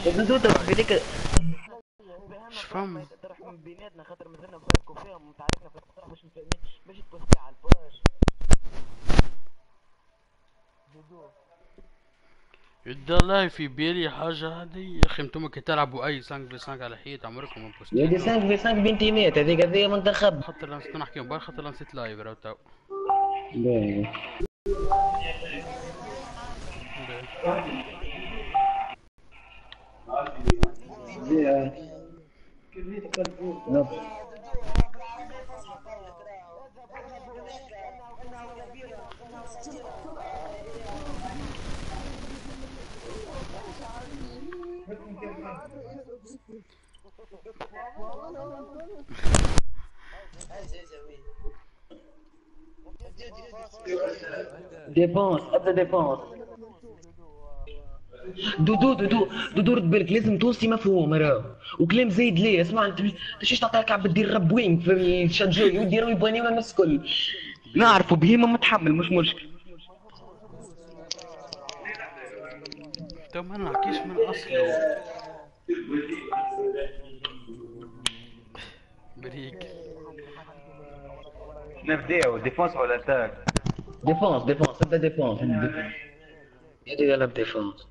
دودو في ذيك. مش فاهم. تروح من بيناتنا خاطر مازلنا نفرقوا فيهم وتعرفنا في القطاع باش مفهمين باش تبوستي على الباش. دودو يد الله في بالي حاجة هذه يا اخي، انتم كي تلعبوا اي 5 في 5 على حيط عمركم ما يا دي بوستيتوا. 5 في 5 بنتيمات هذه منتخب. خاطر لا نسيت نحكيهم برا، خاطر لا نسيت لايف راهو تو. باهي. باهي. ديفونس ابدا ديفونس. دودو رد بالك لازم توصي مفهوم راهو، وكلام زايد ليه اسمع انت مش تعطيها كعب دير رب وين في شجعوا يودي راهو يبانيونا الناس الكل. نعرفوا بهيمه متحمل مش مشكل. تو ما نحكيش من اصله. بريك. نبداو ديفونس ولا اتاك؟ ديفونس ابدا ديفونس. يدي يلعب ديفونس.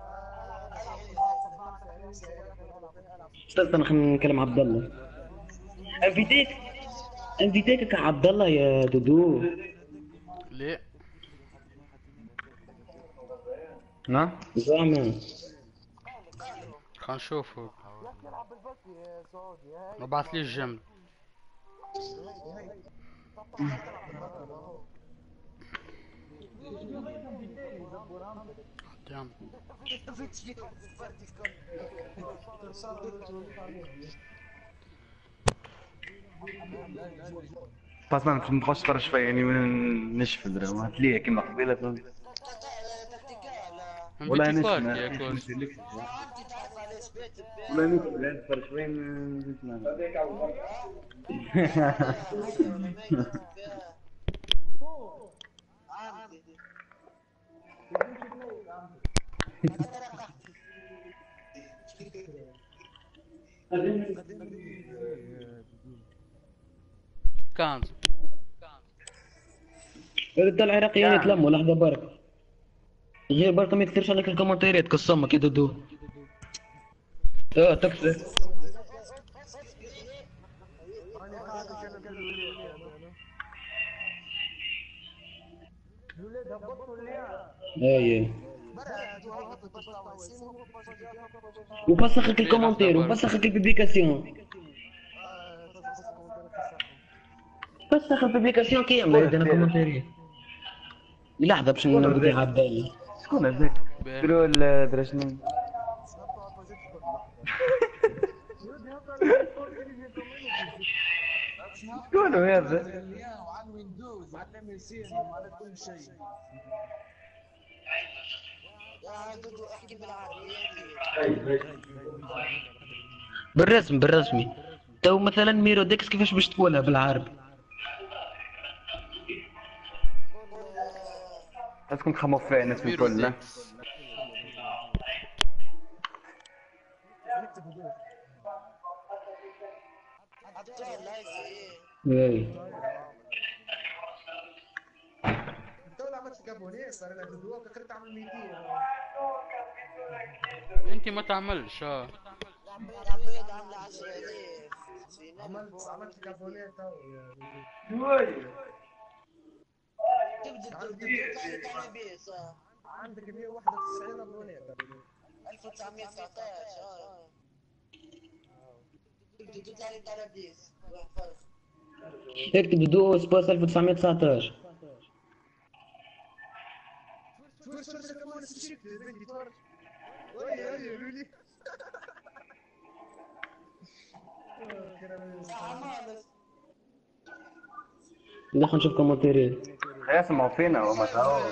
استنى خلينا نكلم عبد الله. انفيتيك عبد الله يا دودو. ليه؟ نعم زعما خلينا نشوفوا. ابعث لي الجمل. تمام. بس انا نبقاش نتفرج شويه يعني من نشف الدراما هتلاقيها كيما قبيله. ولا انفيتي نشف بارتي يا كوس. ولا نشف لا نتفرج شويه نسمع. كانز. رد العراقيين يتلموا لحظه برك. غير برك ما يكثرش عليك الكومنتيرات كالصمك يا دودو. تكسر. اي وفسخك الكومنتير وفسخك البيبليكاسيون. فسخ البيبليكاسيون كامله عندنا كومنتيرات. لحظه باش نودي عبد الله. شكون هذاك؟ دروا الدرجنين. شكون هذا؟ وعن ويندوز وعن ام اس وعن كل شيء. احكي بالرسمي تو مثلا ميرو ديكس كيفاش باش تقولها بالعربي؟ لازم تخمو فيها الناس الكل. لا اي انت ما تعملش عملت كابونيه تو عندك 191 ابونيه 1919 اكتب دو سباس 1919. ندخل نشوف كومنتيرات. يسمعوا فينا وما تعرفوا.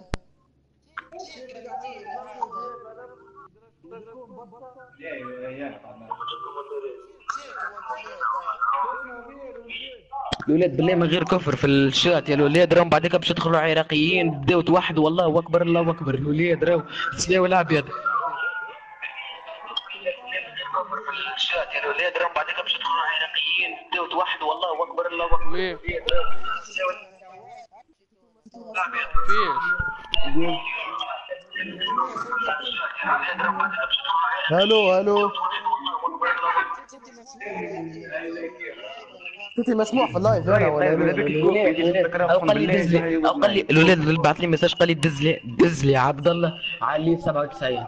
الولاد بالله من غير كفر في الشات يا الولاد راهم بعدك باش يدخلوا عراقيين بداو توحدوا والله اكبر الله اكبر الولاد راهو سلاو الابيض. شات يا الولاد راهم بعدك باش يدخلوا العراقيين دوت واحد والله اكبر الله اكبر. وين؟ فيش؟ الو الو توتي مسموع في اللايف انا ولا او قال لي دز لي او قال لي الولاد اللي بعث لي ميساج قال لي دز لي عبد الله علي 97.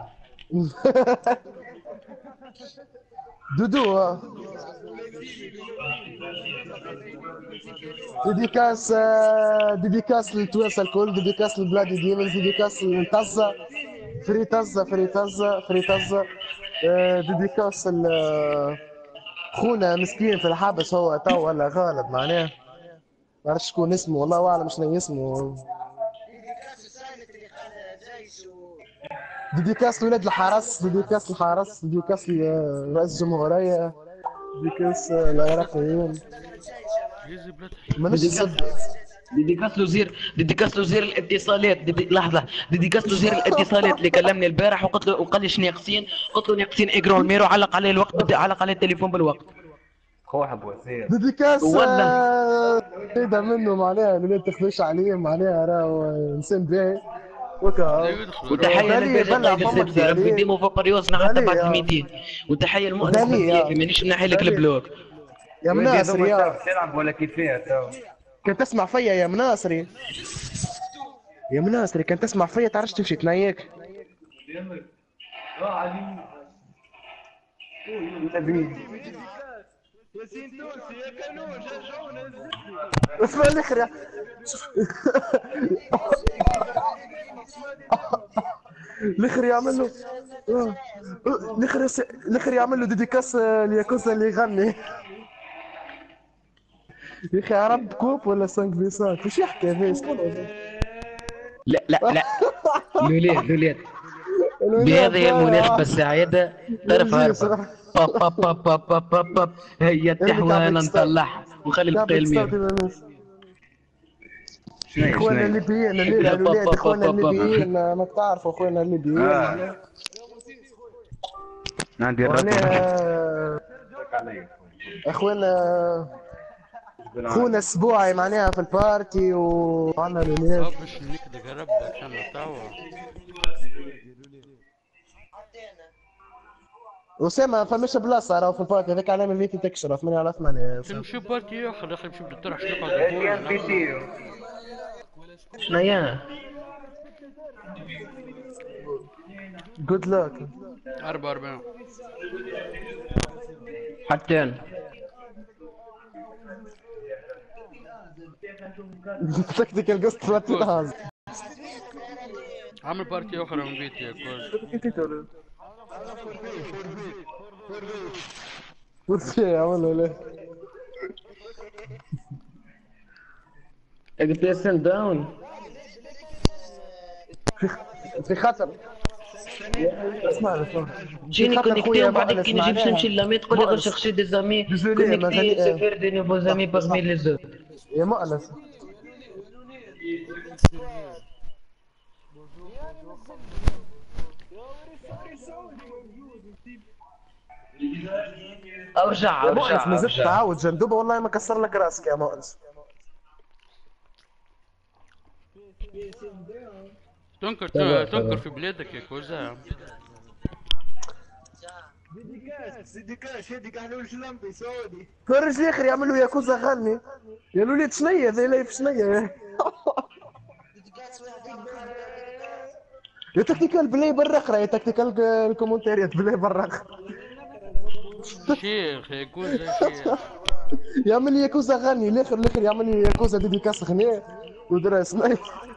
دودو ديديكاس للتوانسه الكل، ديديكاس للبلادي ديمونز، ديديكاس للطزه فري طزه ديديكاس خونا مسكين في الحبس هو تو ولا غالب معناه ما عرفتش شكون اسمه والله اعلم شنو اسمه. ديديكاس لولاد الحرس، ديديكاس لرئيس الجمهورية، ديديكاس العراقيين. مانيش نصدق. ديديكاس وزير الاتصالات لحظه ديديكاس وزير الاتصالات اللي كلمني البارح وقال لي شنو ناقصين، قلت له ناقصين اجرون الميرو علق عليه الوقت علق عليه التليفون بالوقت. خوح بوزير ديديكاس هذا منه معناها اللي ما تخفيش عليه معناها راهو انسان باهي وكا. وتحيه للباشا ربي يديمو فوق ريوسنا حتى بعد 200. وتحيه المؤنس بزيافي مانيش نحي لك البلوك يا مناصري تلعب ولا كيفاه تو كنت تسمع فيا يا مناصري، يا مناصري كنت تسمع فيا تعرفش تمشي تنيك. اسمع الاخر الاخر يعمل له الاخر يعمل له ديديكاس لياكوزا اللي يغني. يا اخي عرب كوب ولا 5 في 5 وش يحكي هذا شكون هذا؟ لا الولاد بهذه المناسبة السعيدة طرف هربة باب هيا التحوانة نطلعها ونخلي البقية المير. اخواننا الليبيين الليلة الولاد اخواننا الليبيين ما تعرفوا اخواننا الليبيين. عندي الرد اخواننا خونا اسبوعي معناها في البارتي وعنا الولاد. باش نكدك ربك انا توا. اسامه فماش بلاصه راهو في البارتي هذاك علامه فيتي تكشر 8 على 8. نمشي بارتي اخر اخي نمشي بالطرح شنو شنيا جود لك 44 حتى انا تكتيكال جوست فلات. عامل بارتي اخرى من بيتي يا كوز. وش عملوا له؟ اجبتسن داون في خطر. اسمع جيني كونيكتي وبعدين كي نجي باش نمشي لامي تقول لي غير شيرشي دي زامي كونيكتي سيفير دي نوفو زامي بارمي لي زوت. يا مؤنس ارجع مؤنس ما زلت تعاود جندوبه والله ما كسر لك راسك يا مؤنس. تنكر في بلادك يا كوزا. ديديكاش هذيك احنا وش لمبي سعودي فرج الاخر يعملوا ياكوزا غني يا الوليد شنيا ذي لايف شنيا يا تكتيكال بلاي برا اخرى يا تكتيكال الكومنتاريات بلاي برا اخرى. شيخ ياكوزا شيخ يعمل ياكوزا غني الاخر يعمل ياكوزا ديديكاس غني ودرا سنايب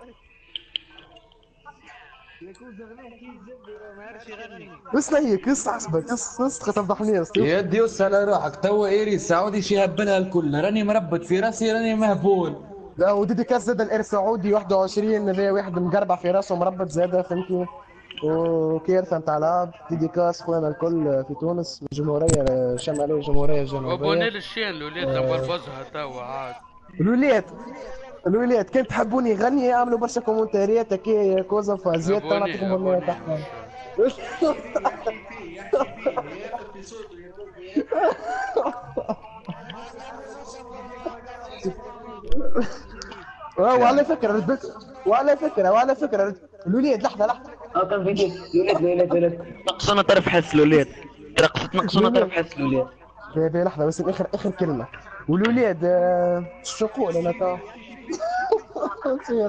بس هيك قص حسبك قص تفضحني يا ديوس على روحك توا ايري سعودي شيهبلها الكل راني مربط في راسي راني مهبول. لا وديديكاس زاد الاير سعودي 21 هذا واحد مقربع في راسه مربط زاده فهمتي وكارثه نتاع العاب. ديديكاس خونا الكل في تونس من الجمهوريه الشماليه الجمهوريه الجنوبيه. وبونيل الشين الولاد لما البزها توا عاد. الولاد كان تحبوني غني اعملوا برشا كومنتاريات هكا كوزا فازيات نعطيكم والله تحت. وعلى فكرة الوليد لحظة كان فيديو الولاد نقصنا طرف حس الولاد، رقصت نقصنا طرف حس الولاد. بي لحظة بس آخر كلمة. والوليد شو نقول أنا تا نسيت.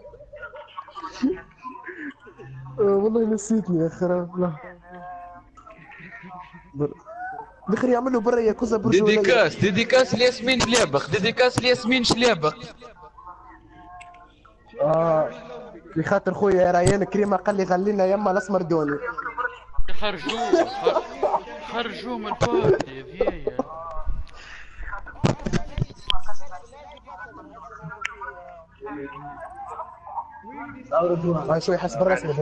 والله نسيتني يا خراب. لا دخل يعملوا برا ياكوزا برجولية. ديديكاس لياسمين شلابخ، ديديكاس لياسمين شلابخ. بخاطر خويا ريان كريمة قال لي غلينا يما الاسمر دوني. خرجوه من البارتي يا ذيا. هاي شوي حس بالرسمي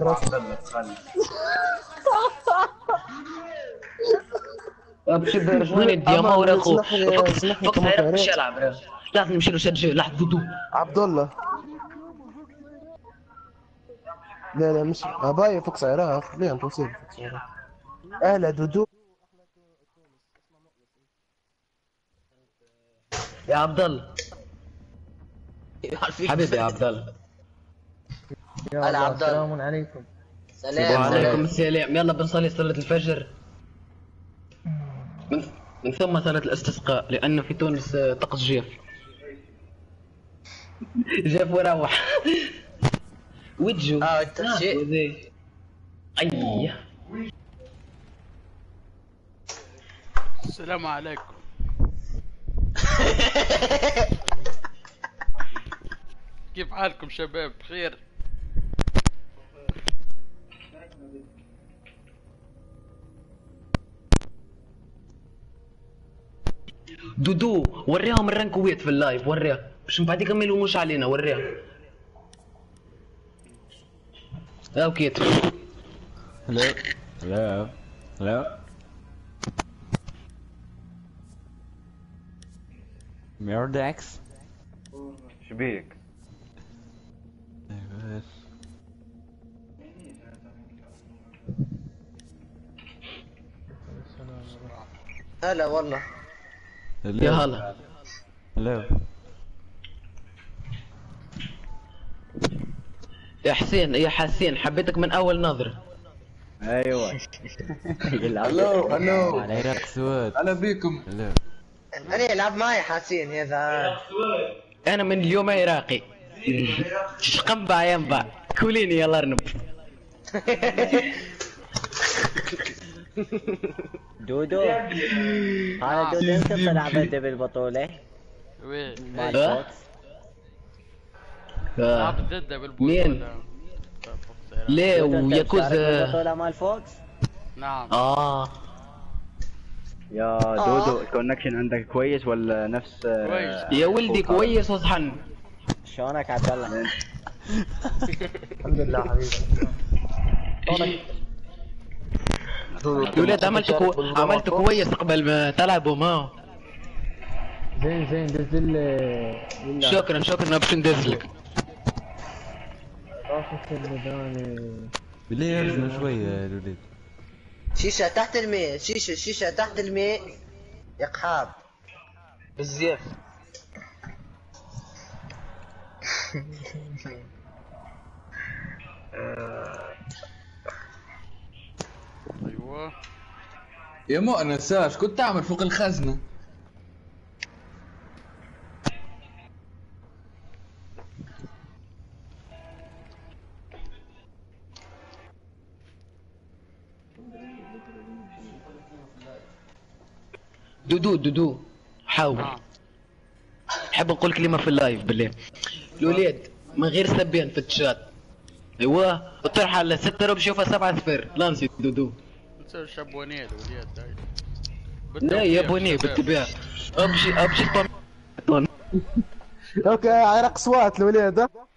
بشد رجواني الدياما ورا خو فوق صغير مش يلعب. لازم نمشي له شد لحظة دودو. عبد الله لا مش باي فوق صغيرها خليها توصيل فوق صغيرها. اهلا دودو يا عبد الله حبيبي يا عبد الله. هلا عبد الله. السلام عليكم. وعليكم السلام. يلا بنصلي صلاة الفجر من ثم صلاة الاستسقاء لأنه في تونس طقس جاف. جاف وروح. وجهه التشيء. أي السلام عليكم. كيف حالكم شباب؟ بخير؟ دودو وريهم الرنكويت في اللايف، وريها باش من بعد ما يلوموش علينا. وريها اوكي. لا ميرداكس شبيك؟ هلا والله. يا هلا. لا يا حسين يا حسين حبيتك من اول نظرة. ايوه الو على عراق سواد. هلا بيكم. لا انا يلعب معي حسين يا ذا. انا من اليوم عراقي. شقنبع ينبع كوليني يلا ارنب. دودو هذا دودو انت تلعب انت بالبطولة وين؟ مع الفوكس؟ لعب ضده بالبطولة. مين؟ ليه دودو انت وياكوزا؟ بتشارك بالبطولة مع الفوكس؟ نعم. يا دودو الكونكشن عندك كويس ولا نفس كويس. يا ولدي كويس وصحن. شلونك عبد الله؟ الحمد لله حبيبي. يا ولاد عملت كويس قبل ما تلعبوا معه. زين دزل. شكرا باش ندزلك. بالله يرجعوا شوية يا الوليد. شيشة تحت الماء. شيشة تحت الماء يا قحاب بالزيف. ايوه يا مؤنساش كنت تعمل فوق الخزنة. دودو حاول. حاب نقول كلمة في اللايف بالله. الولاد من غير سبين في الشات. ايوه الطرحة على 6 ربع شوفها 7 صفر. لانسي دودو. نسوي شابونيه الوليد داير. لا يا بوني بالطبيعة. ابشي طن. اوكي عرق صوات الولاد.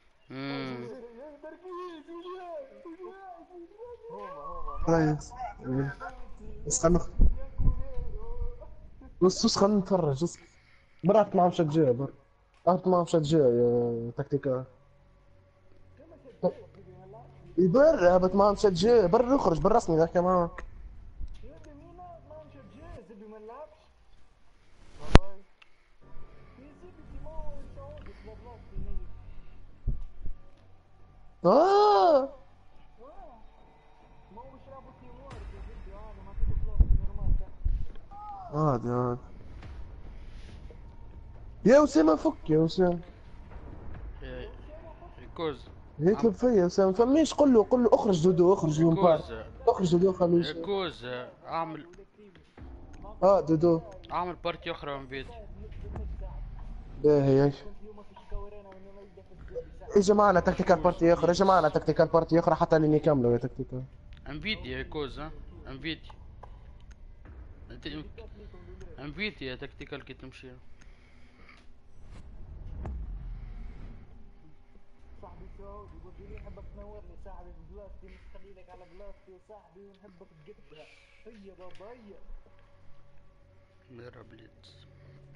كويس بس خلنا نتفرج. برات معهم شجاع برات معهم شجاع يا تكتيكا. يبر هبط معهم شجاع بر يخرج بالرسمي ذاك معاك. اه ما هو مش لعبه تيم وورك يا جدي، انا ما اعطيته بلاس نورمال كان. عادي. يا اسامه فك يا اسامه. ريكوز يطلب فيا يا اسامه فماش، قل له اخرج دودو، اخرج من بار، ريكوز اخرج دودو خليه. ريكوز اعمل اه دودو. اعمل بارتي اخرى من بيتي. باهي. كنت اليوم في شكاورينا من ما يبدا في الجد يساعد. اجا معنا تكتيكال بارتي اخرى، اجا معنا تكتيكال بارتي اخرى حتى اللي نكملوا يا تكتيكال. انفيتي ريكوز انفيتي انفيتي يا تكتيكال كي تمشي. صاحبي سعود يقول لي نحبك تنورني صاحبي ببلاستي، مستخلي لك على بلاستي وصاحبي ونحبك تقدها. هيا بابا هيا. ميرا بليتز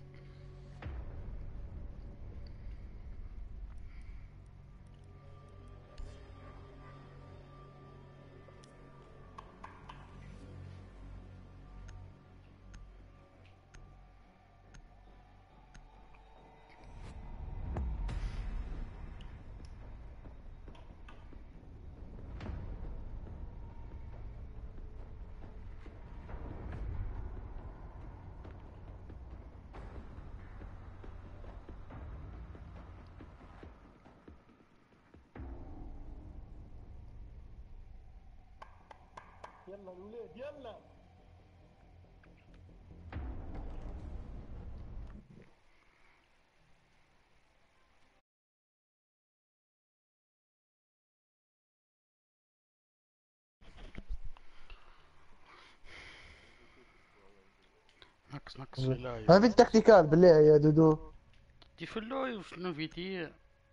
يلا الولاد يلا. نقص في اللايف. هذه التكتيكال بالله يا دودو. تي في اللايف شنو فيتي؟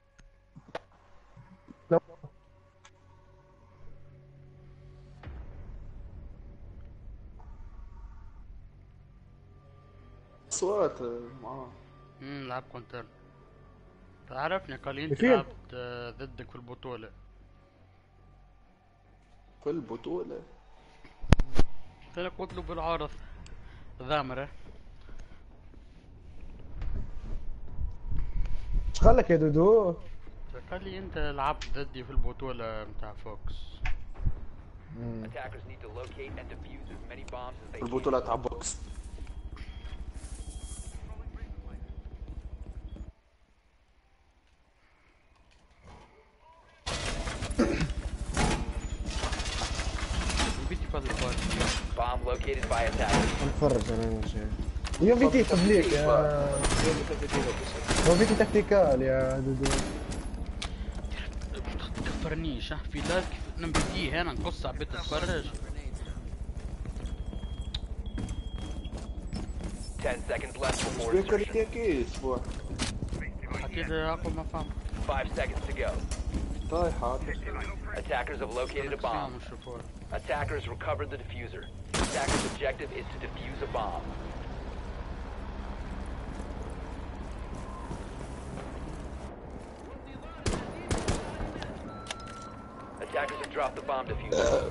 صوت معاه. لعب كونتر. تعرفني قال انت فين؟ لعبت ضدك في البطولة. في البطولة. انا قلت له بالعرض ذامرة. ايش قال لك يا دودو؟ قال لي انت لعبت ضدي في البطولة متاع فوكس. البطولة تاع بوكس. بيتي فاضل بارتي. نتفرج انا ماشي. اليوم فيتي تبليك يا هو فيتي تكتيكال يا دودو. تكفرنيش في لايف كيف نبديه هنا نقص عبيت اتفرج. 10 seconds left before insertion. حكيت اقوى ما فهم. 5 seconds to go. Attackers have located a bomb. Attackers recovered the diffuser. Attackers' objective is to defuse a bomb. Attackers have dropped the bomb diffuser.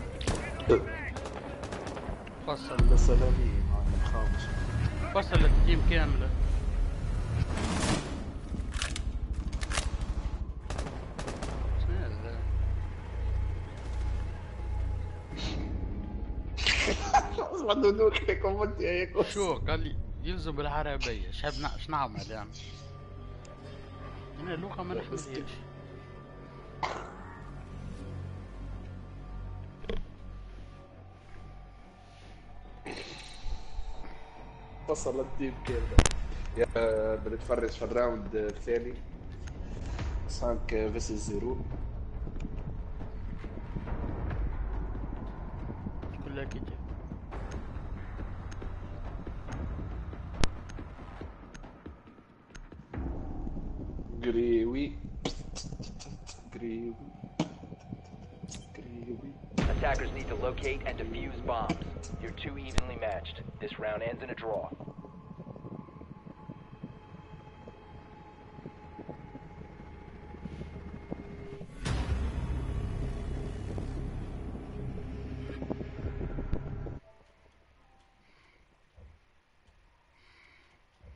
فصل فصل التيم كاملة. شو قال لي يلزم بالعربية ايش نعمل يعني؟ هنا اللغة ما نحملهاش. فصل التيم كامل. يا بنتفرج في الراوند الثاني 5 فيسز 0. كلها كده. قريوي. Attackers need to locate and defuse bombs. You're too evenly matched. This round ends in a draw.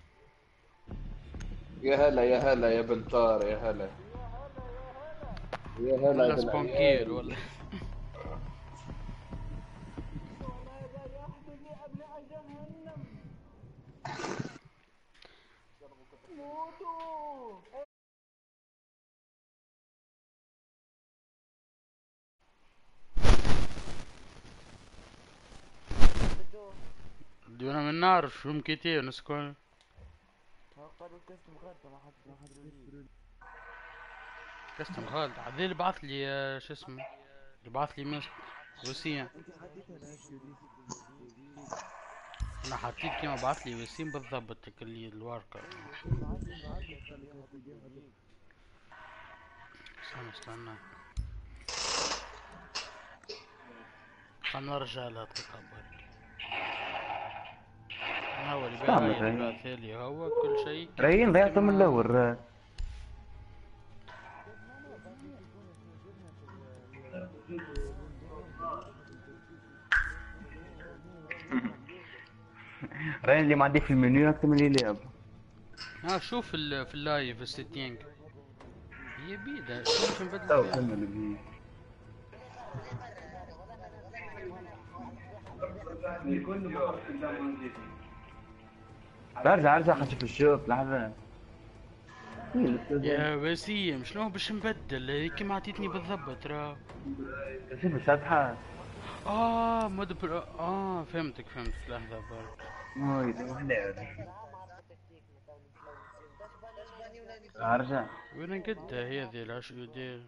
يا هلا يا هلا يا بنطار يا هلا. يا هلا ولا بالعيال. سبونكير ولا ديونا من نار شو مكيتي نسكن كاستم خالد عدي اللي بعث لي شو اسمه اللي بعث لي وسيم. انا حطيت كيما بعث لي وسيم بالضبط اللي الورقة. استنى خلنا نرجع لها تقبل. هو اللي بعث لي هو كل شيء رايين ضيعتهم من الاول. راين اللي ما عندي في المنيو اكتب لي لعب. شوف في اللايف السيتينج هي بيدا شوف نبدل فيها. ارجع خشف الشوط لحظة. يا وسيم شلون باش نبدل هيك ما عطيتني بالضبط راه. شوف السطحة. مود فهمتك لحظة ارجع. وين نقدها هذي العشق دير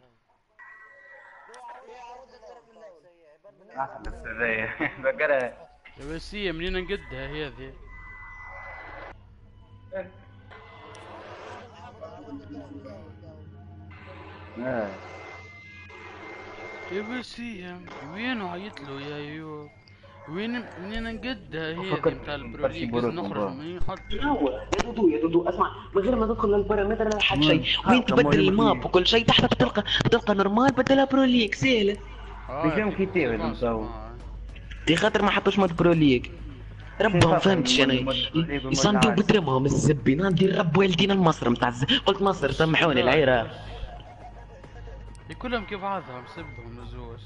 احسن السرية بقرا يا وسيم منين نقدها هذي. يا وسيم وين عيطلو يا ايوب منين نقدها هذي نتاع البروليج نخرج منين حط. هو يا دودو اسمع من غير ما تدخل للبارامتر لا حد شيء وين تبدل الماب وكل شيء تحت بتلقى نورمال بدلها بروليك سهله. بيفهم كيتير نسوي دي خاطر ما حطوش مود بروليك ربهم فهمتش انا يصندوا بدرمهم الزبين ندير رب والدينا المصر نتاع قلت مصر سامحوني العيره كلهم كيف بعضهم سبهم الزوز.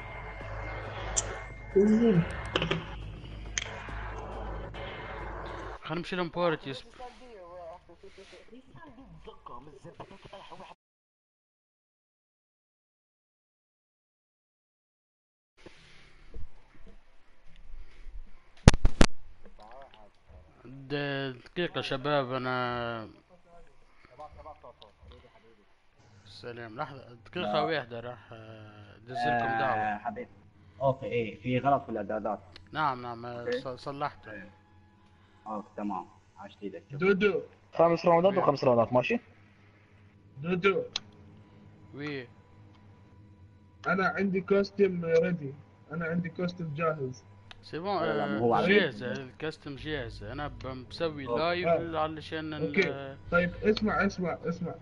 خلينا نمشي لهم بارتي دقيقة شباب انا سلام لحظة دقيقة واحدة راح ادزلكم دعوة. حبيبي اوكي ايه في غلط في الاعدادات. نعم صلحته. اوكي تمام عاش ايدك. دودو 5 راوندات و5 راوندات ماشي. دودو وي انا عندي كوستيم ريدي، انا عندي كوستيم جاهز. سي بون جاهزة الكاستم جاهزة انا بسوي لايف علشان اوكي طيب اسمع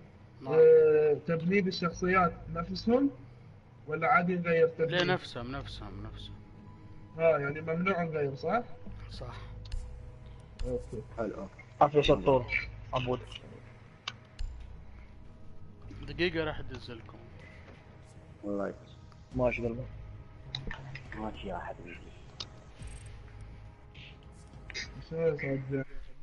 تبنيد الشخصيات نفسهم ولا عادي نغير تبنيد؟ لا نفسهم يعني ممنوع نغير صح؟ صح. اوكي حلو عافية شطور عبود. دقيقة راح ادزلكم. والله ماشي دلما ماشي يا حبيبي. شو صدق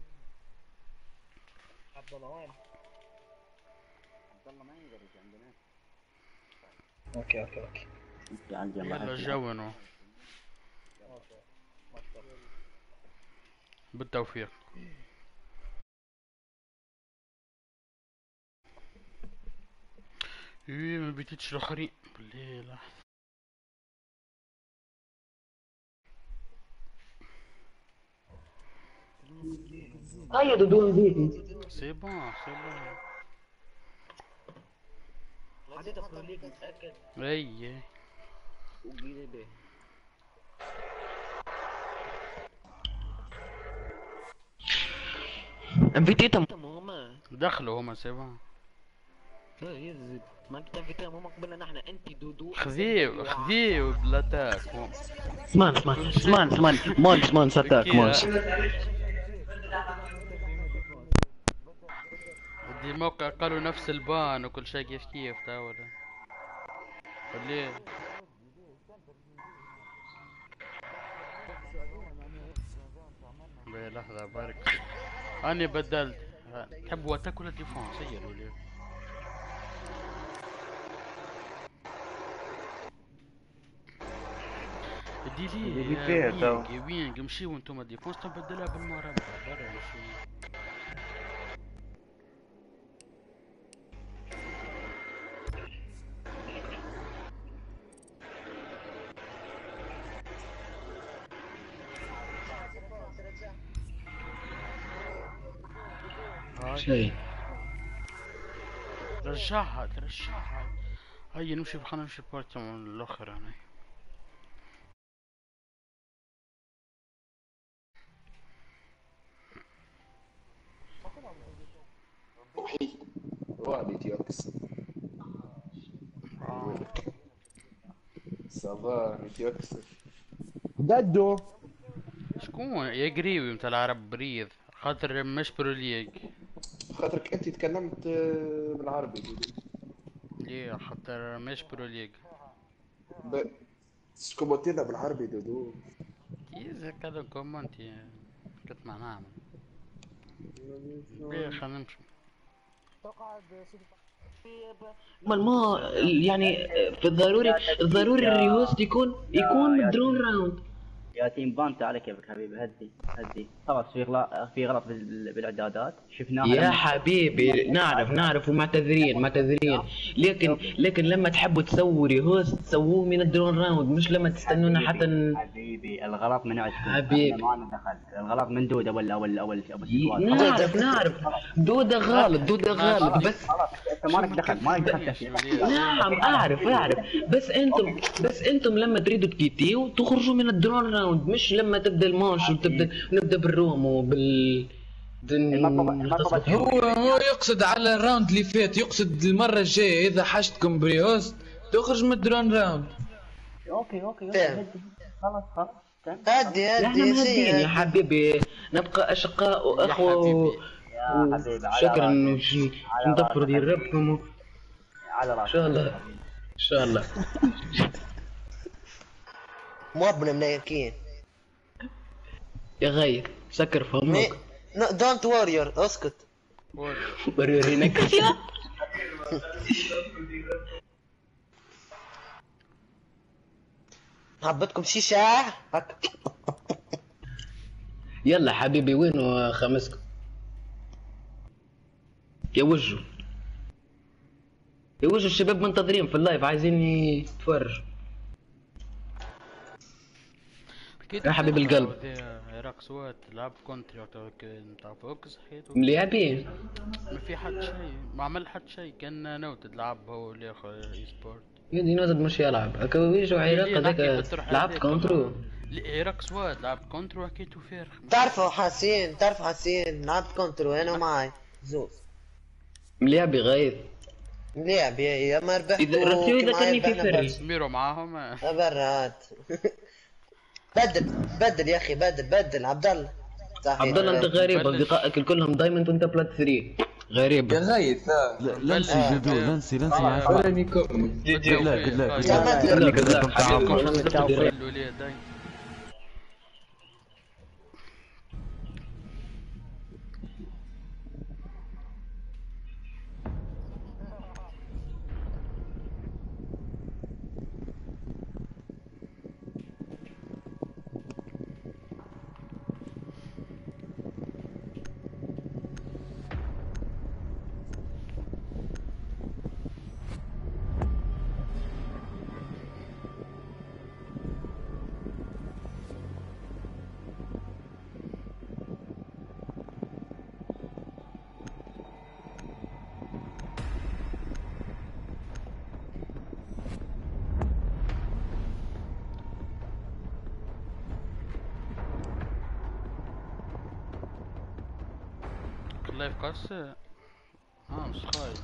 عبد الله وين؟ عبد الله ما يقدر يجي عندنا. اوكي يلا جونوا بالتوفيق. ما بيتيتش الاخرين بالليل. هيا دودو نزيد سي بون عديت بروليك متأكد؟ اي وقيلي به انفيتيتهم هما دخلوا هما سي بون. ما انت انفيتيتهم هما قبلنا نحن انت دودو خذيه بلاتاك. اسمان ستاك مانش دي موقع قالوا نفس البان وكل شيء كيف تاولا. ليه؟ بيه لحظة بارك. أنا بدلت. تحبوا تاكل الديفون سير ولا؟ دي اللي ليه فيها تو. وينج امشي وانتم الديفون تبدلها بالمربع برا مشي. شيء رجعها ترجعها. هيا نمشي خلينا نمشي بارت الاخر يعني. وابيت يوكس آه. سافا يوكس ددو شكون يا قريبي متاع العرب بريض خاطر مش بروليج. خاطرك انت تكلمت بالعربي. ليه خاطر مش بروليج. سكوبوتينا بالعربي دودو. كيف كذا كومنت كنت ما نعمل. ليه خلينا نمشي. ما يعني في الضروري الريوست يكون درون راوند. يا تيم بان تعال كيفك حبيبي هدي خلاص في غلط بالاعدادات شفناها يا حبيبي نعرف ومعتذرين لكن لما تحبوا تسووا ريهوست سووه من الدرون راوند مش لما تستنونا حتى حبيبي الغلط من عندكم حبيبي ما لنا دخل الغلط من دودة ولا نعرف دودة غالط بس ما لك دخل نعم اعرف بس انتم لما تريدوا تكيتيو تخرجوا من الدرون راوند مش لما تبدا الماتش ونبدا بالروم وبال هو يقصد على الراوند اللي فات، يقصد المره الجايه اذا حشتكم بريوست تخرج من الدرون راوند. اوكي خلاص هدي هدي يا حبيبي نبقى اشقاء واخوه شكرا ندبروا ديال ربكم ان شاء الله موبنا مناكين يا غير سكر فمك. دونت واريور اسكت. ورينك حبتكم شيشة هكا. يلا حبيبي وين خمسكم يا وجو الشباب منتظرين في اللايف عايزين يتفرجوا يا حبيب القلب. عراق سوات لعب كونتري نتاع فوكس حكيتو مليابين ما في حد شيء ما عمل حد شيء كان نوتد لعب هو اللي ياخذ اي سبورت. يدي نوتد مش يلعب هكا ويجوا عراق هذاك لعب كونترو. عراق سوات لعب كونترو حكيتو فارغ. تعرفوا حسين لعبت كونترو انا معي زوز مليابي غايب مليح يا ما ربحت. اذا رسيو اذا كاني في فري ميرو معاهم برات. بدل يا اخي بدل عبد الله انت غريب اصدقائك كلهم دايموند وانت بلات 3 غريب يا غايث لانسي جدو لانسي خليني كمل. لايف قصة مش خايف.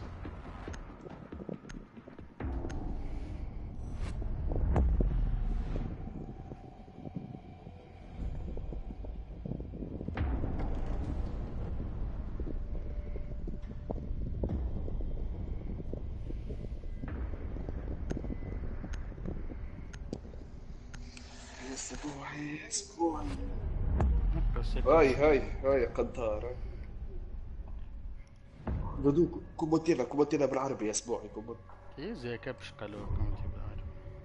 اسبوعي هاي قنطار بدو كومنتينا بالعربي يا اسبوعي كومنت ايه زي كبش قالوا كومنتي بالعربي.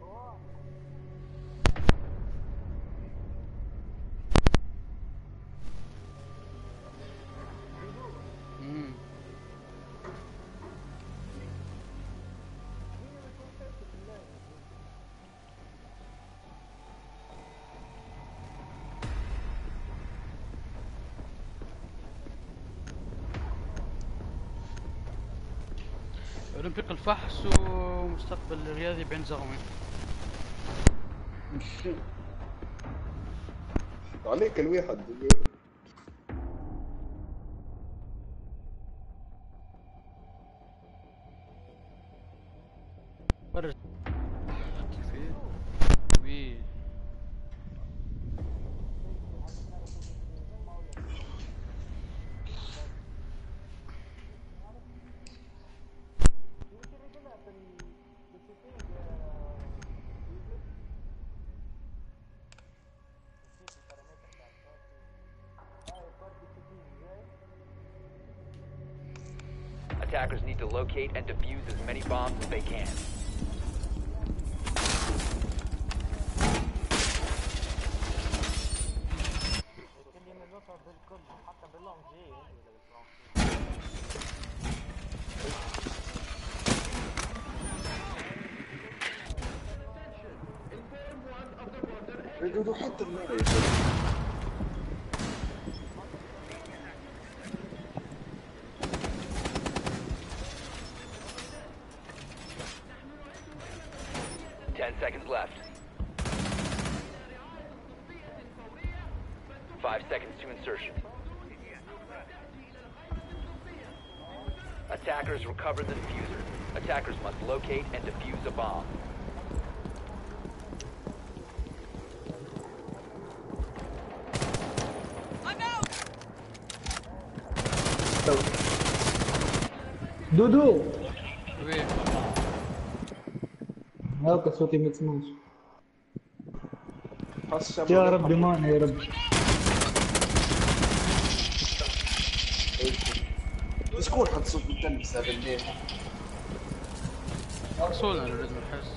أولمبيق الفحص ومستقبل الرياضي بين زغمي. عليك الواحد Attackers need to locate and defuse as many bombs as they can. حتى النار 10 seconds left. 5 seconds to insertion. Attackers recover the diffuser. Attackers must locate and defuse a bomb. دودو وين؟ هاك صوتي ما تسمعش. يا ربي معنا يا رب. شكون حط صوت التلبسة بالليل؟ وصولنا لازم نحس.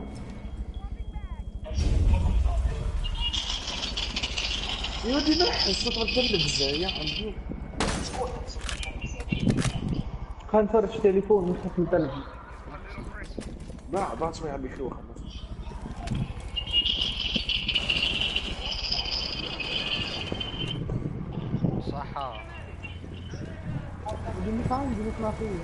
يا ودي نحس صوت التلبسة يا عمي. شكون حط صوت التلبسة؟ خلينا نفرش تليفون مش حط التلفزيون. بعد شوي عم يخلوها. صحة. بدي نفهم بدي نسمع فيه.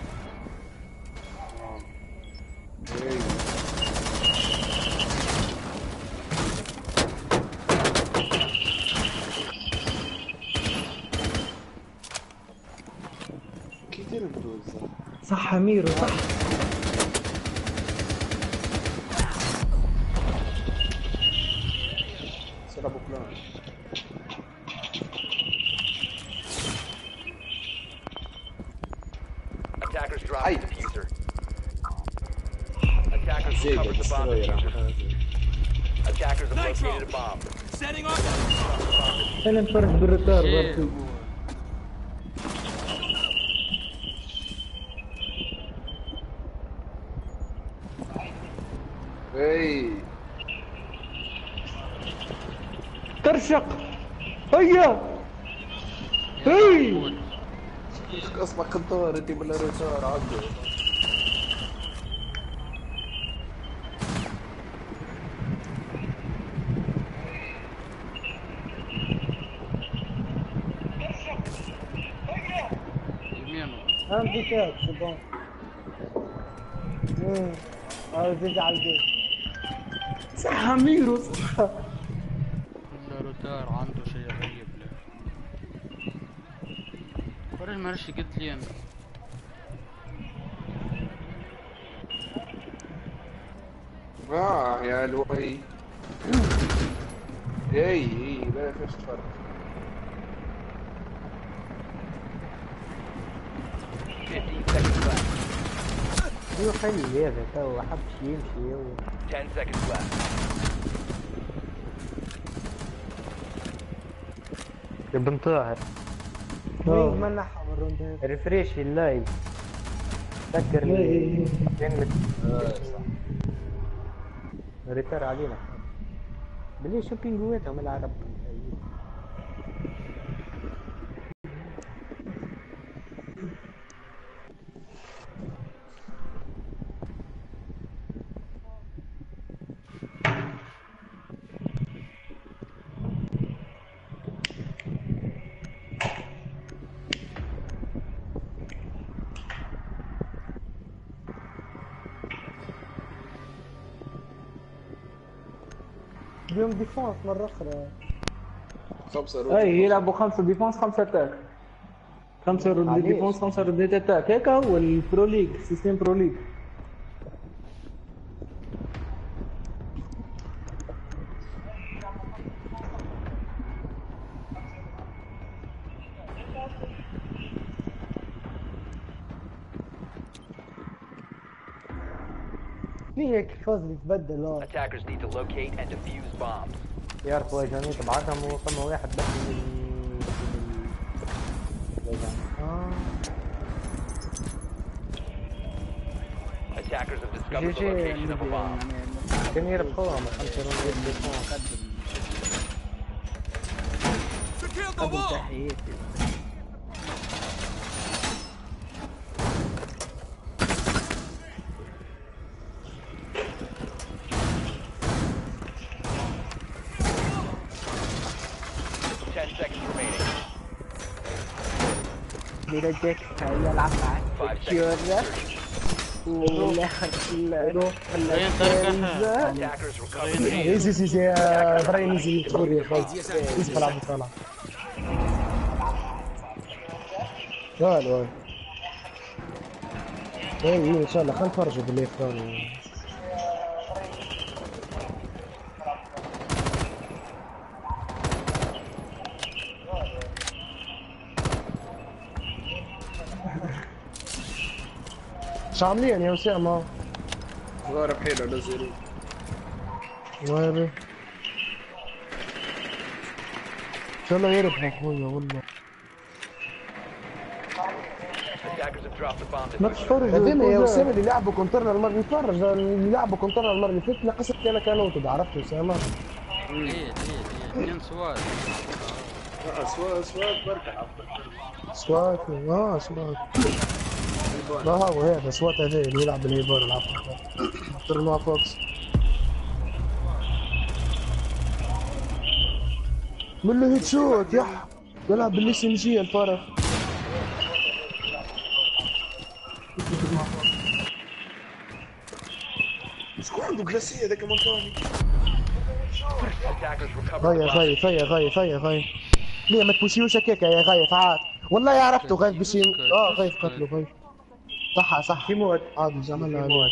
كثير بدوز. صح أمير صح. سلام بلان. Attackers drop the diffuser. Attackers recovered the bomb diffuser. Attackers have located a bomb. Setting off. أنا نفرج بالرتار برضو. ترشق هيا هي اسمع قنطار انت من الرتار عنده عندي كات شباب عاوز يزعل بيه صح ميرو صح الروتار عنده شيء غريب له فرج مرشي قلت لي انا يا لوي اي لا فيش فرق ايوه خلي هذا تو حبش يمشي 10 seconds left. يا بن طاهر وين ما نحى الروندات ريفريش اللايف تذكر كلمة ريتار علينا بلي شو بينجويتهم العرب اليوم ديفونس مرة أخرى 5 رود اي يلعبوا 5 ديفونس 5 اتاك 5 رد ديفونس 5 ردات اتاك هيك هو البرو ليج سيستم برو ليج فيك فوزي تبدل Attackers need to locate and defuse bombs. يعرفوا اجاني تبعتهم وفما واحد بس Attackers have discovered the location of a bomb. كان يربحوها ما 5 رندات ديفونس بيرجعك يلعب معك كيورا ولا ايزي سي ابراهيم ايزي تقول يا اخوي ايزي طلع طلع قال اي ان شاء الله خلينا نتفرجوا بالليل ثاني شو عاملين يا اسامه؟ صغار بحيله نزلوا وين؟ ان شاء الله يربح اخويا والله ما تتفرج يا اسامه اللي لعبوا كونترنا المره نتفرج اللي لعبوا كونترنا المره اللي فاتت نقصت انا كانوا عرفت يا اسامه ليه 2 سواد سواد بركة سوات سوات لا هو هذا سوات هذا اللي يلعب بالهيبار العفو ترى مع فوكس من له هيد شوت يلعب بالاس ام جي الفارغ شكون عنده كلاسية ذاك مونتاني غايف ليه ما تبوسيوش هكاك يا غايف عاد والله عرفته غايف باش غايف قتلو غايف صح يموت عادي زعملنا عليه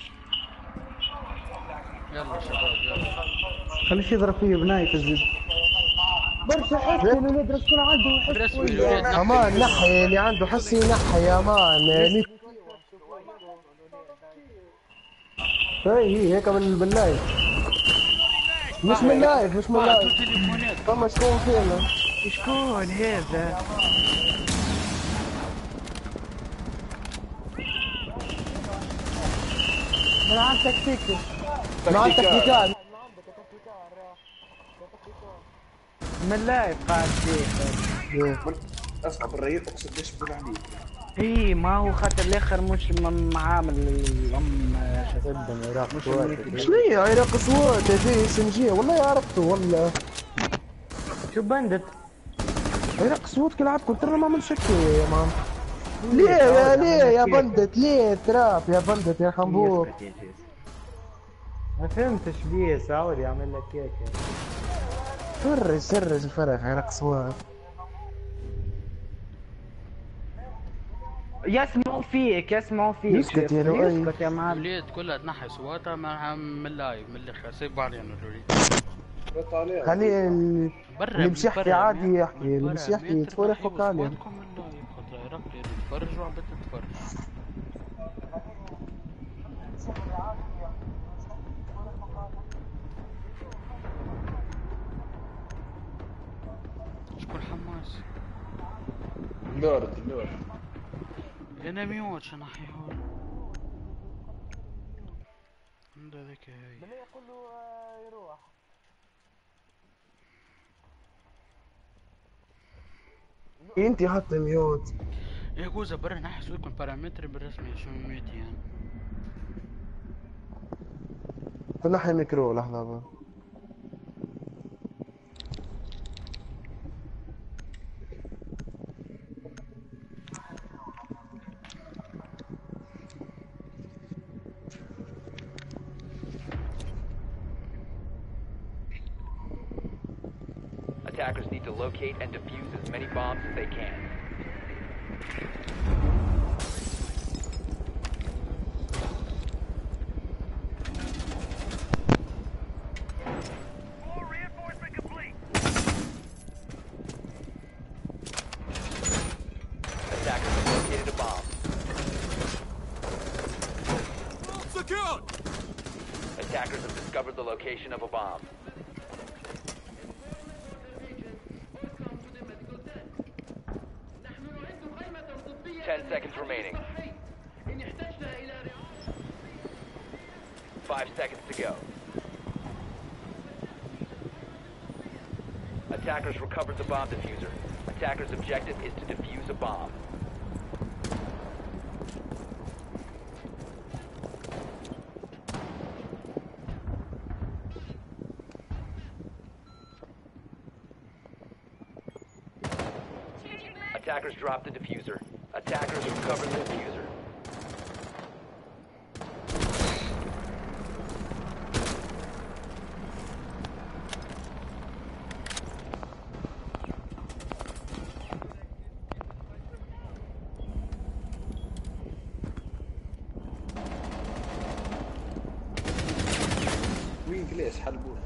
يلا شباب يلا خليش يضرب فيه بناية الزد برشا حسي اللي ندرس كل عنده حسي امان نحي اللي عنده حسي نحي يا امان هي هيك باللايف مش من لايف فما شكون فينا شكون هذا من عند تكتيك من عند تكتيكات من لايف قاعد فيه اسمع بالريق اقسم ليش بقول عليك اي ما هو خاطر الاخر مش معامل الام شدهم عراق صوات شنو هي عراق صوات هذه اس ام جي والله عرفته والله شو بندت عراق صوت كلعب كنتر ما عمل شكل يا مان ليه يا بندت ليه تراب يا بندت يا حنبوك ما فهمتش بيه سعود يعمل لك كيكه فرج الفرق عراق صوات يسمعوا فيك يسكت يا لؤي يسكت يا معلم وليد كلها تنحي صوتها من اللايف من الاخر سيبوا علينا الوليد خليه اللي مش يحكي عادي يحكي اللي مش يحكي يدخل يفك عليه تتفرج وعم بتتفرج شكون حمار دور انا ميوت شنو حيقول عنده ذيك هي بالله يقول له يروح. انت حط ميوت. ايه جوزة برا نحس يكون بارامتر بالرسمي شو ميوت يعني. تنحي الميكرو لحظة بقى. Attackers need to locate and defuse as many bombs as they can. Attackers have located a bomb. Secured! Attackers have discovered the location of a bomb. Seconds remaining. 5 seconds to go. Attackers recovered the bomb diffuser. Attackers' objective is to defuse a bomb. Attackers dropped the diffuser. Attackers recovered the diffuser. وين ليش حلبوه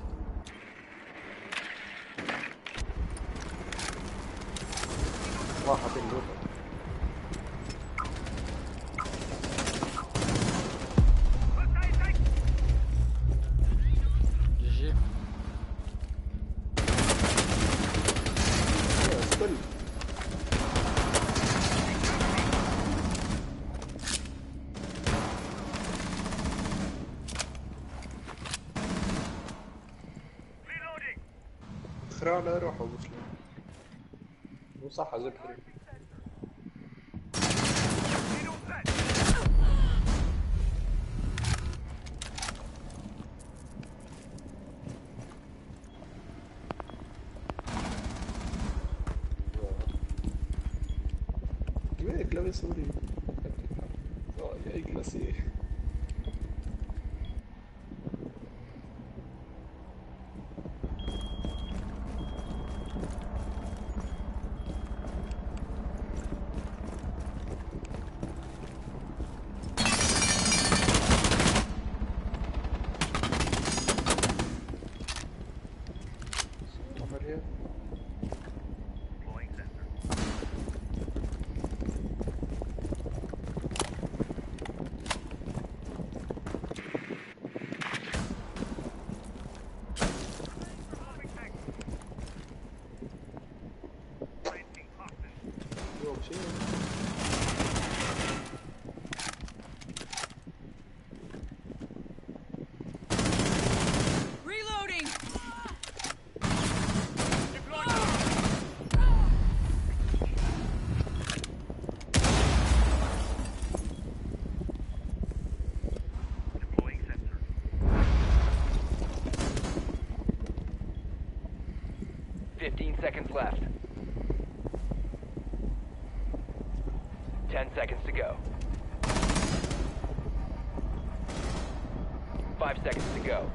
واحد اللوطة جي خرانا روحوا مسلم وصح زكري ويك لا بيسوري يا كلاسي Reloading! Seconds left. 10 seconds to go. 5 seconds to go.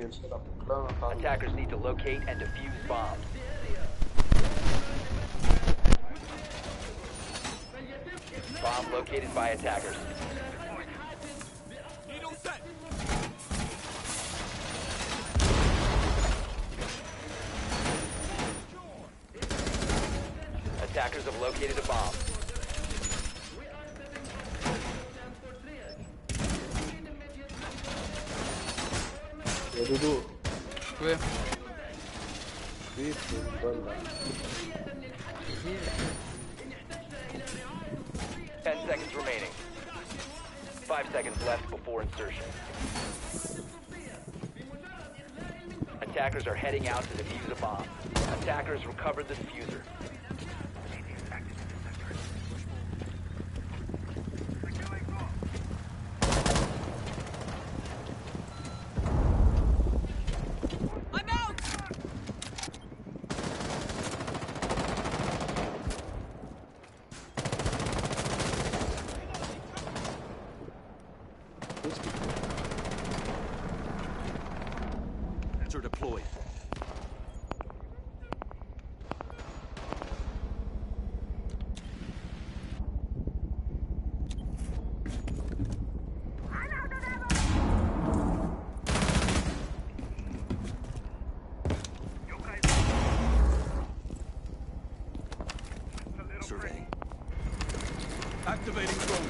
Attackers need to locate and defuse bombs. Bomb located by attackers. Attackers have located a bomb. يا دودو وين؟ كيف والله 10 seconds remaining. 5 seconds left before insertion. Attackers are heading out to defuse a bomb. Attackers recovered the diffuser. Sensor deployed. Surveying. Activating drone.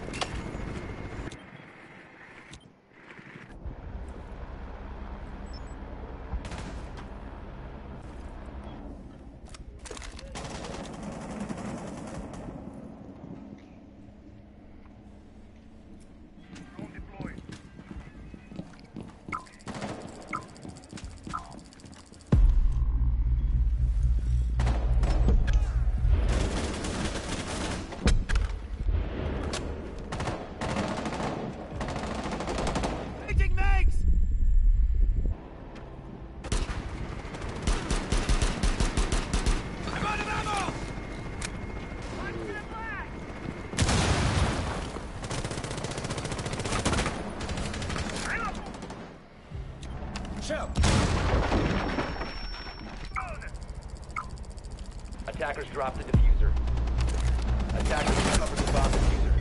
Attackers dropped the diffuser. Attackers recovered the bomb diffuser.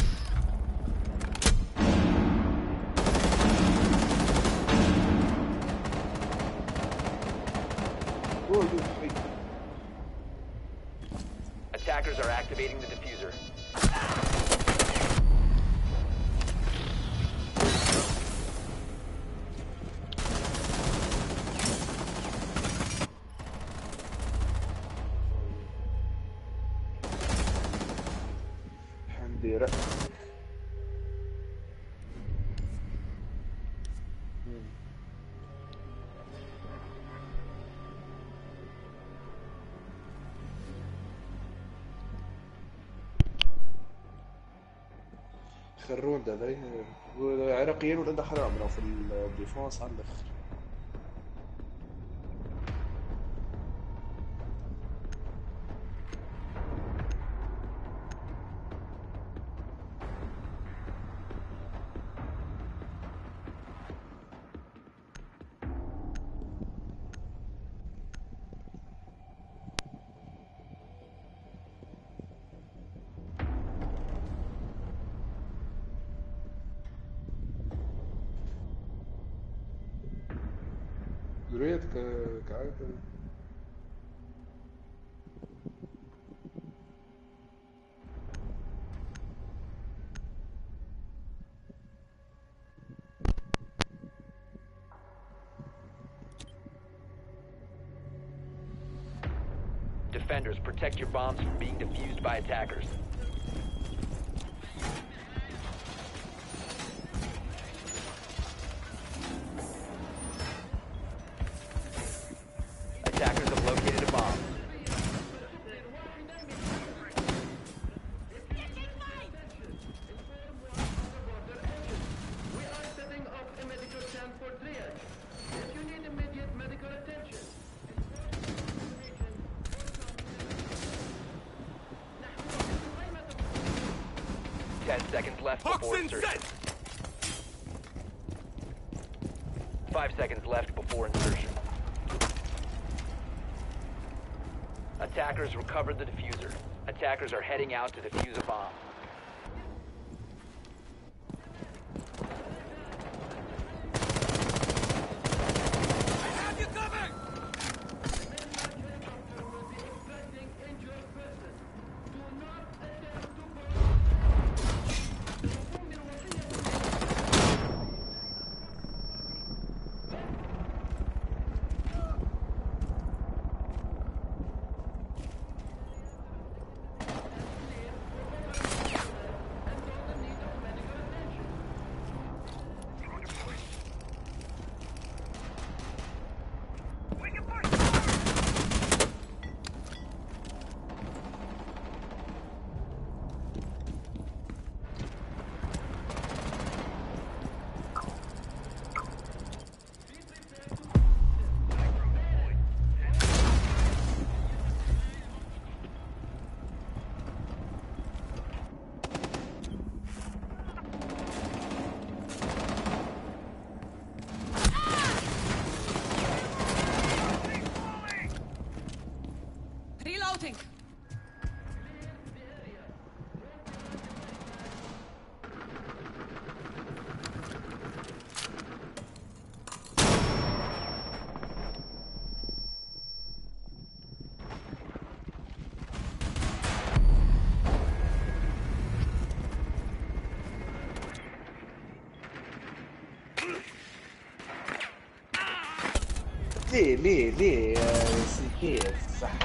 Attackers are activating the diffuser. حمدي رأ خرون ده عراقيين ولا حرام لو في الديفونس على الاخر. ذريت كعادة. Defenders, protect your bombs from being defused by attackers. Attackers have located a bomb. Seconds left before insertion. 5 seconds left before insertion. Attackers recovered the diffuser. Attackers are heading out to defuse a bomb. Reloading. ليه كيف صح.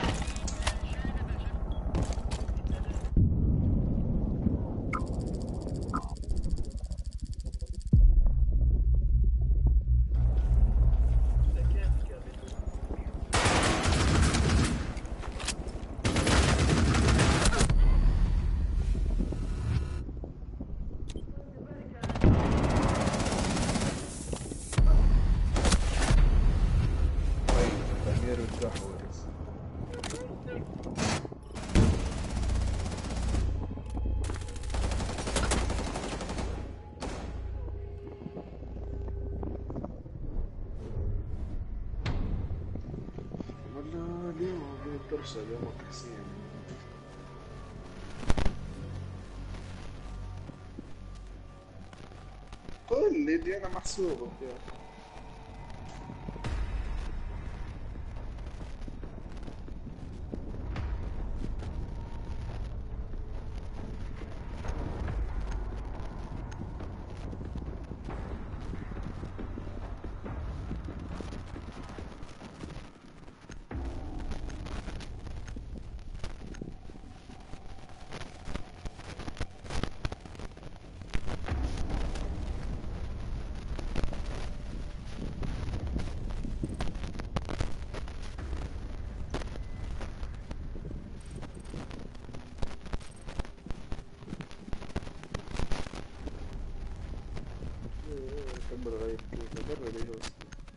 والله اليوم بيترشى يومك حسين. قول لي دي انا محسوبك يا اخي. كبر عليك كبر عليه بس.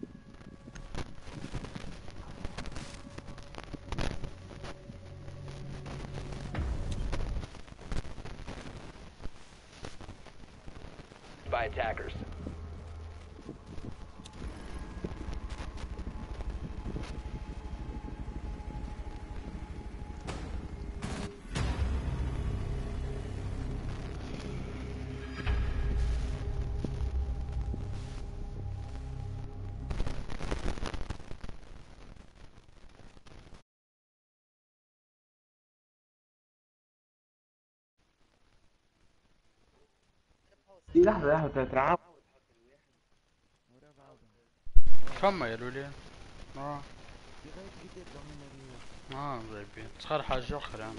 By attackers. دي لحظة تترعب. فما يا لولي. غايبين صار حاجة أخرى يعني.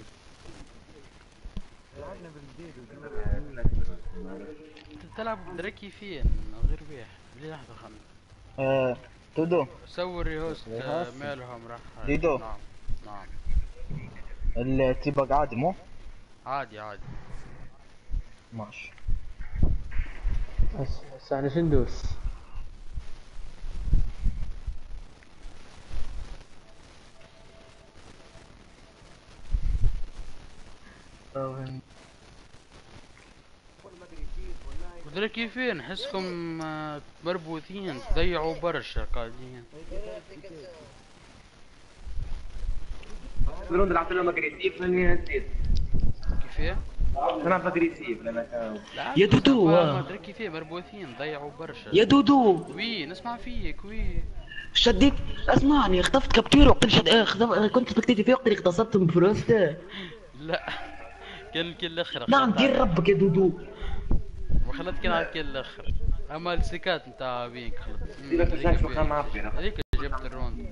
تلعب دريكي فين غير بيح ليه لحظة خمسة. دودو سوي الريهوست مالهم راح. ديدو. نعم التيباج عادي مو؟ عادي ماشي. هسه احنا شو ندوس؟ ما ادري ودرا كيفين نحسكم مربوطين تضيعوا برشا قاعدين. تقدرون تلعب لهم اجريسيف لاني هزيت. كيفاه؟ نلعب اجريسيف لان يا دودو ما ادري كيفاه مربوطين ضيعوا برشا. يا دودو وي نسمع فيك وي. شديت اسمعني خطفت كابتير وقت كنت سبكتيتي فيه وقت اللي اغتصبتهم بفروسته. لا كان الاخر. نعم دير ربك يا دودو. وخلت كان على الاخر. اما السكات نتاع بيك خلط. هذيك جبت الروند.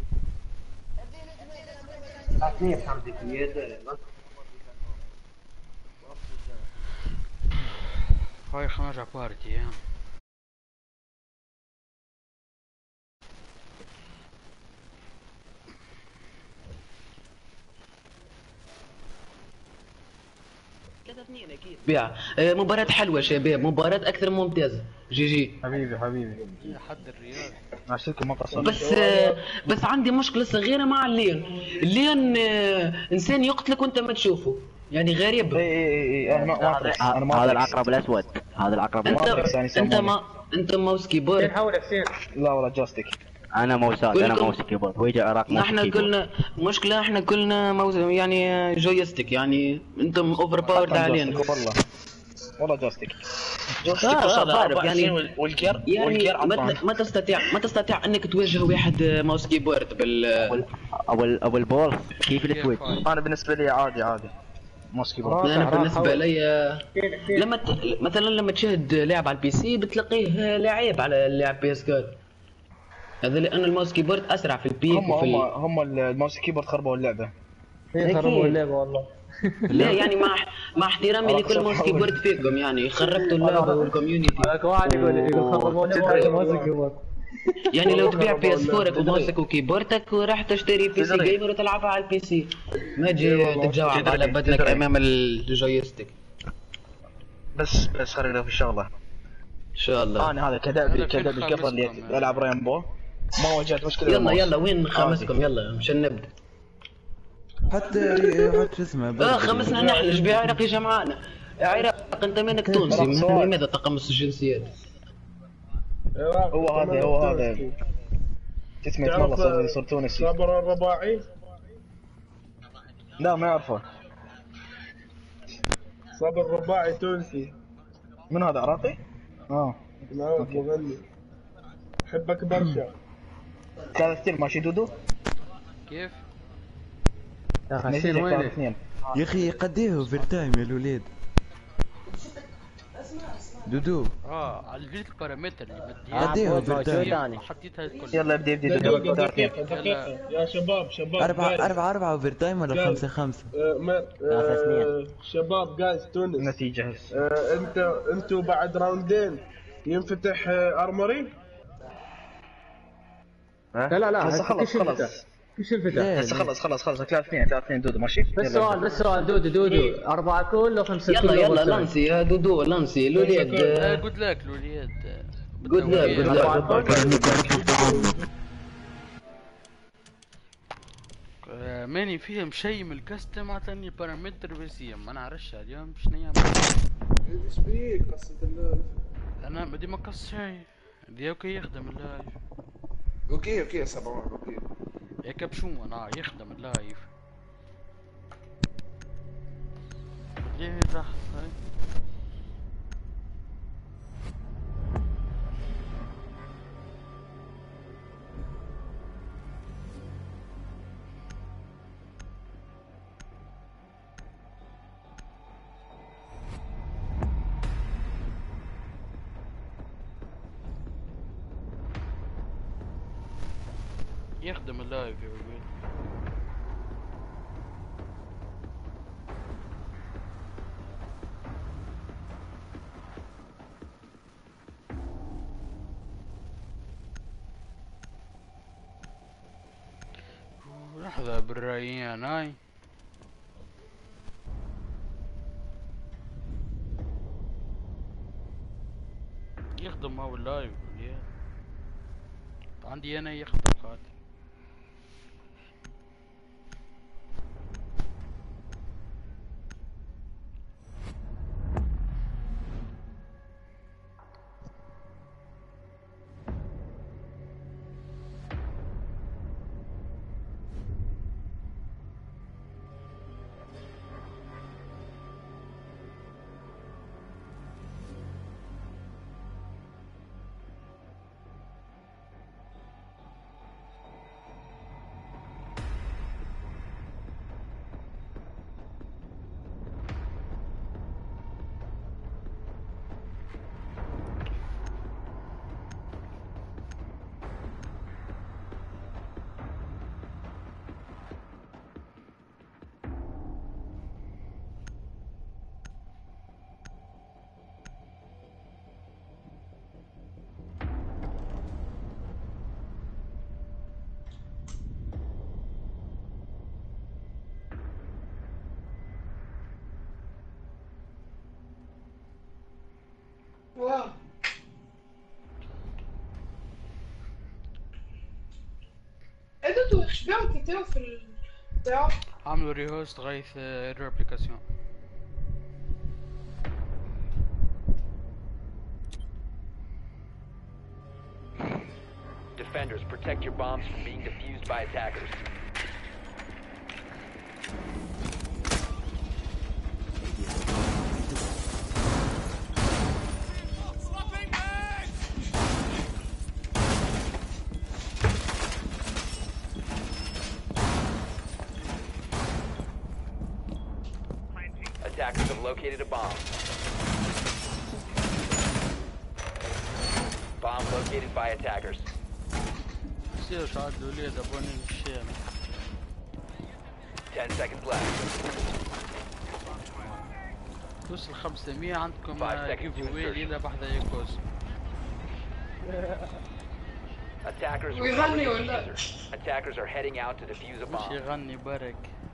هاي خلينا نرجع بارتي. بيع مباراة حلوة شباب، مباراة أكثر ممتازة. جي جي حبيبي يا حد الرياض عشتكم ما قصرت. بس عندي مشكلة صغيرة مع اللين إنسان يقتلك وأنت ما تشوفه، يعني غريب. اي انا ما هذا العقرب الأسود، هذا العقرب الأسود. أنت ماوس كيبورد. حول حسين. لا والله جوستيك. انا موساد، انا موس كيبورد، ويجي العراق موس احنا كلنا مشكلة، احنا كلنا موس يعني جويستيك، يعني انتم اوفر باورد علينا. والله جوستيك. يعني والجير ما تستطيع انك تواجه واحد ماوس كيبورد ابو البول كيف السويت. انا بالنسبة لي عادي ماوس كيبورد. انا بالنسبة لي مثلا لما تشاهد لاعب على البي سي بتلاقيه لاعب على اللاعب بي اس 4. هذا لان الماوس كيبورد اسرع في البيك. هم الماوس كيبورد خربوا اللعبه. خربوا اللعبه والله. لا يعني مع احترامي لكل ماوس كيبورد فيكم، يعني خربتوا اللعبه والكوميونتي. واحد يقول خربوا الماوس كيبورد. يعني لو تبيع بي اس 4 وماوسك وكيبوردك وراح تشتري بي سي جيمر وتلعبها على البي سي، ما تجي تتجاوب على بدنك امام الجويستيك. بس خلينا في الشغله ان شاء الله. انا هذا كدأبي قبل اللي العب ريمبو ما واجهت مشكله. يلا وين خمسكم؟ يلا مشان نبدا. حتى شو اسمه خمسنا نحن ايش بعراق يا معانا؟ عراق انت منك تونسي، لماذا تقمص الجنسيات؟ هو هذا تسمع والله صار تونسي. صبر الرباعي؟ لا ما يعرفه. صبر الرباعي تونسي. من هذا عراقي؟ مغني احبك برشا. كان ستيل ماشي دودو؟ كيف؟ يا حسين وينك؟ يا اخي قديه اوفر تايم يا الولاد. دودو على الفيديو البارامتر اللي بدي قديه اوفر تايم. حطيتها الكل. يلا ابدي دقيقة يا شباب 4 اوفر تايم ولا 5 شباب جايز تونس نتيجة انتوا بعد راوندين ينفتح ارمري؟ لا خلاص ايش الفتح؟ خلاص 3-2 دودو ماشي. بس سؤال دودو 4 كل و 5 كل. يلا لانسي يا دودو لانسي الوليد. جود لك الوليد. جود لك. ماني فيهم شيء من الكاستم، عطاني بارامتر بس ما نعرفش اليوم شنو هي. ايش بيك قصة اللايف؟ انا بدي ما قص شيء، بدي اوكي يخدم اللايف. اوكي يا سبعون اوكي. يا كبشو انا يخدم اللايف. ليه لحظة يخدم اللايف يا ولد. لحظة بالريان هاي. يخدم هو اللايف عندي انا يخدم خاطر. ايش بيعمل كتير في البتاع؟ عملوا ريهوست غاية الريبليكاسيون. Defenders, protect your bombs from being defused by attackers. Attackers have located a bomb. Bomb located by attackers. سير شعاد الوليد ابوني الشام. 10 seconds left. توصل 500 عندكم 5 seconds جيف to اوي ليلة بحذا يكوز. Attackers recovered ويغني the ولا؟ diffuser. Attackers are heading out to defuse a مش bomb. يغني برك.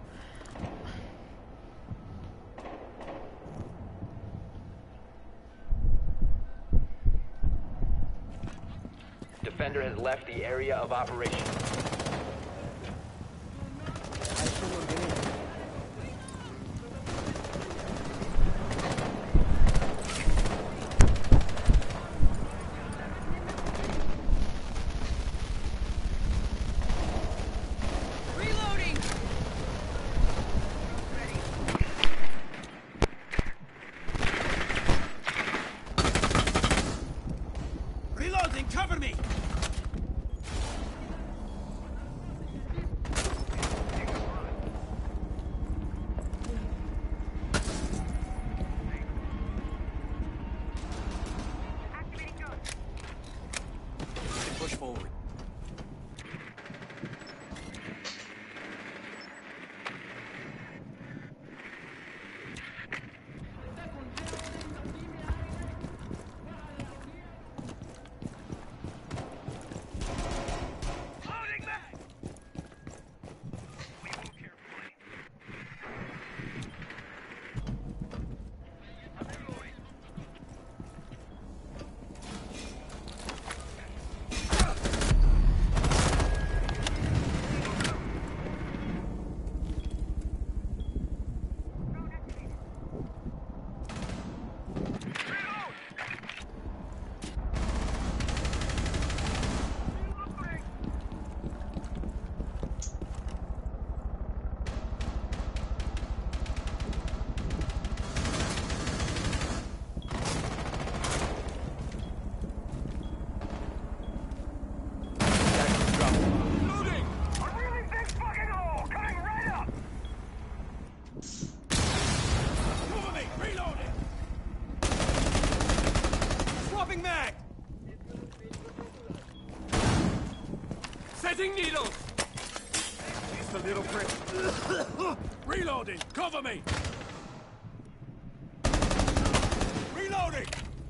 Defender has left the area of operation. Reloading. Reloading, cover me! Push forward. Swapping mag! Setting needles! It's the little prick. Reloading! Cover me! Reloading!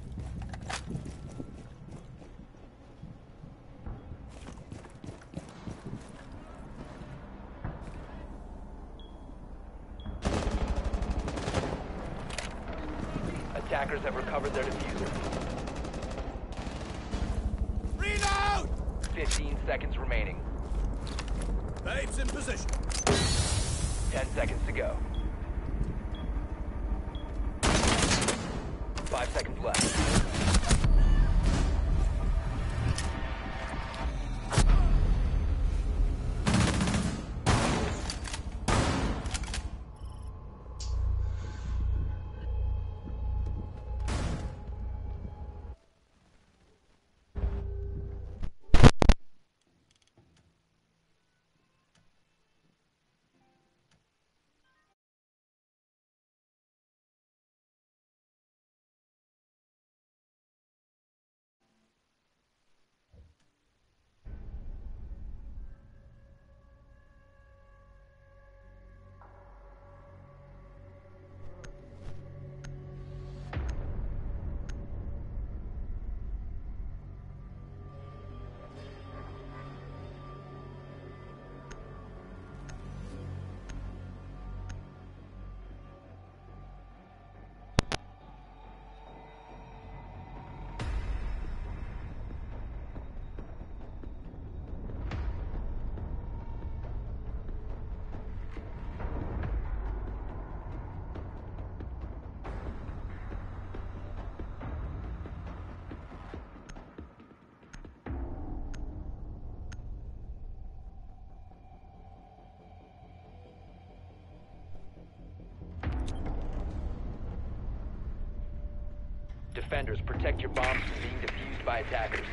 Attackers have recovered their diffuser. Reload! 15 seconds remaining. Babes in position. 10 seconds to go. 5 seconds left. Defenders, protect your bombs from being defused by attackers.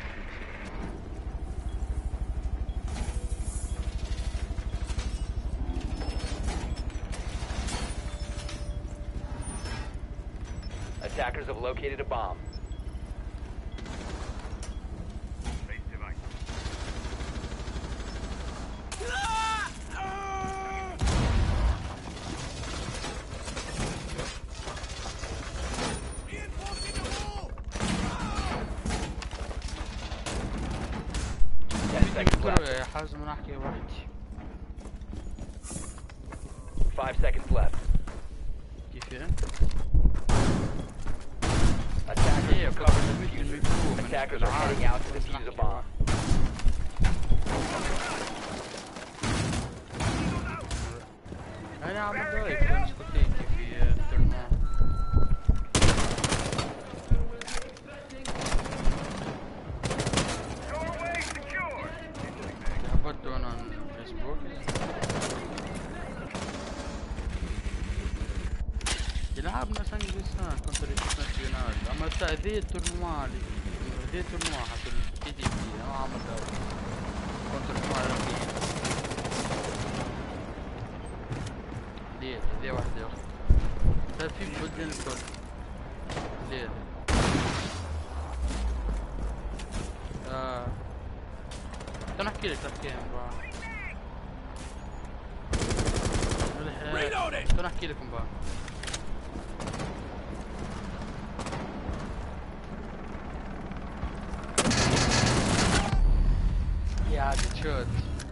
Attackers have located a bomb. يا حازم انا احكي وحدي 5 seconds left. كيف يعني؟ Attackers are heading out to defuse a bomb. انا عم بدايك في ديسكوتيكي في الترنو. حبطوا انا فيسبوك لعبنا سنجلسان كنت ريشت ناسيونال اما ذي الترنوا ذي الترنوا حتى الكي دي بي انا عم بدايك كنت ريشت ليه واحدة يا أخي طيب في بلدين الكل ليه كان أحكي لك تحكيهم بقى كان أحكي لكم بقى يا عاد تشوت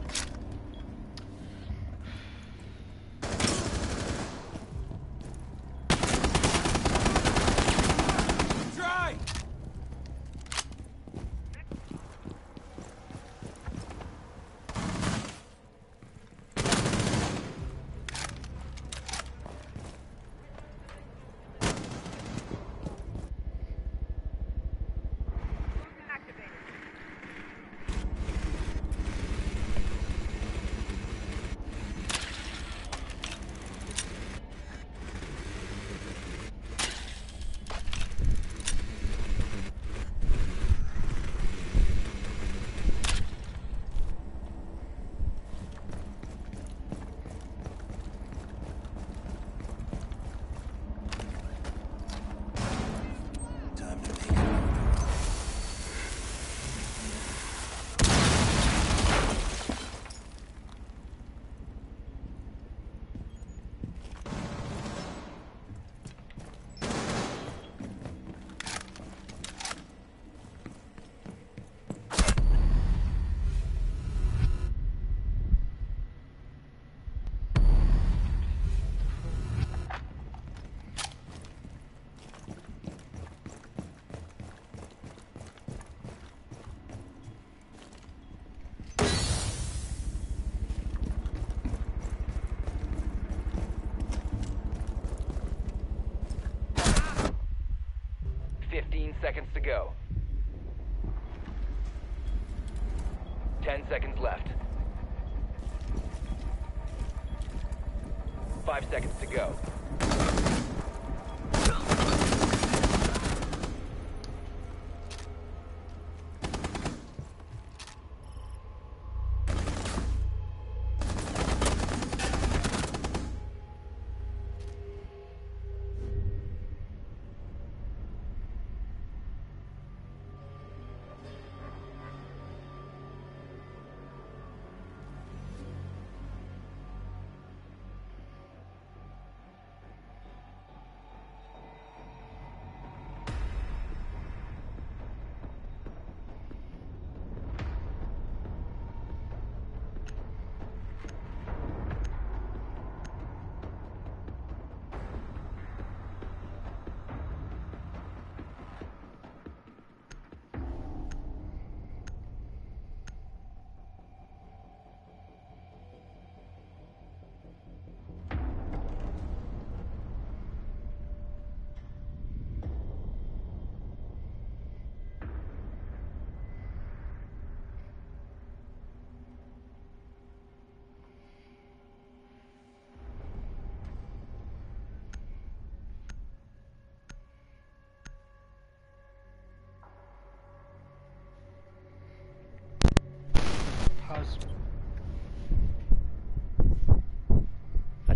seconds to go. 10 seconds left. 5 seconds to go.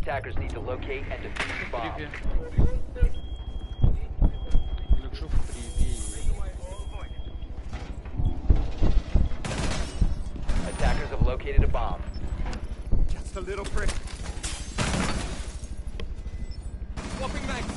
Attackers need to locate and defuse the bomb. لك شوف بريفي. Attackers have located a bomb. Just a little prick. Swapping mags.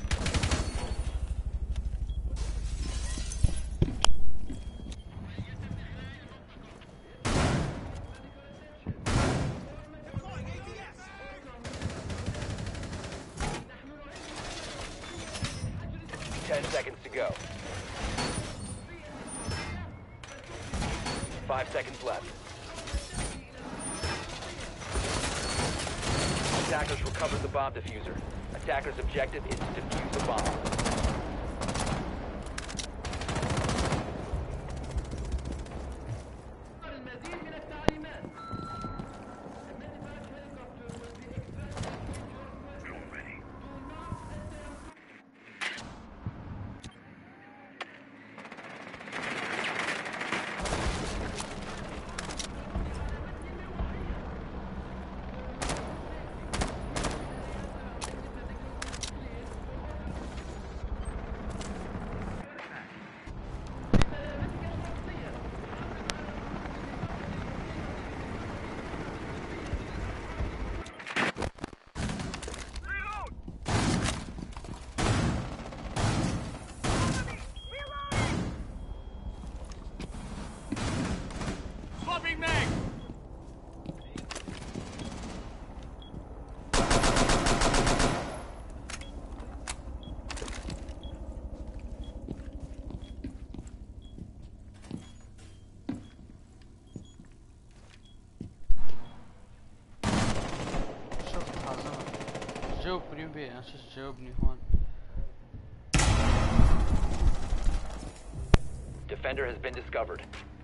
Seconds to go. 5 seconds left. Attackers recovered the bomb diffuser. Attackers' objective is to defuse the bomb. Swapping mag. شوف حازم. جاوب بريفي عشان تجاوبني هون. Defender has been discovered.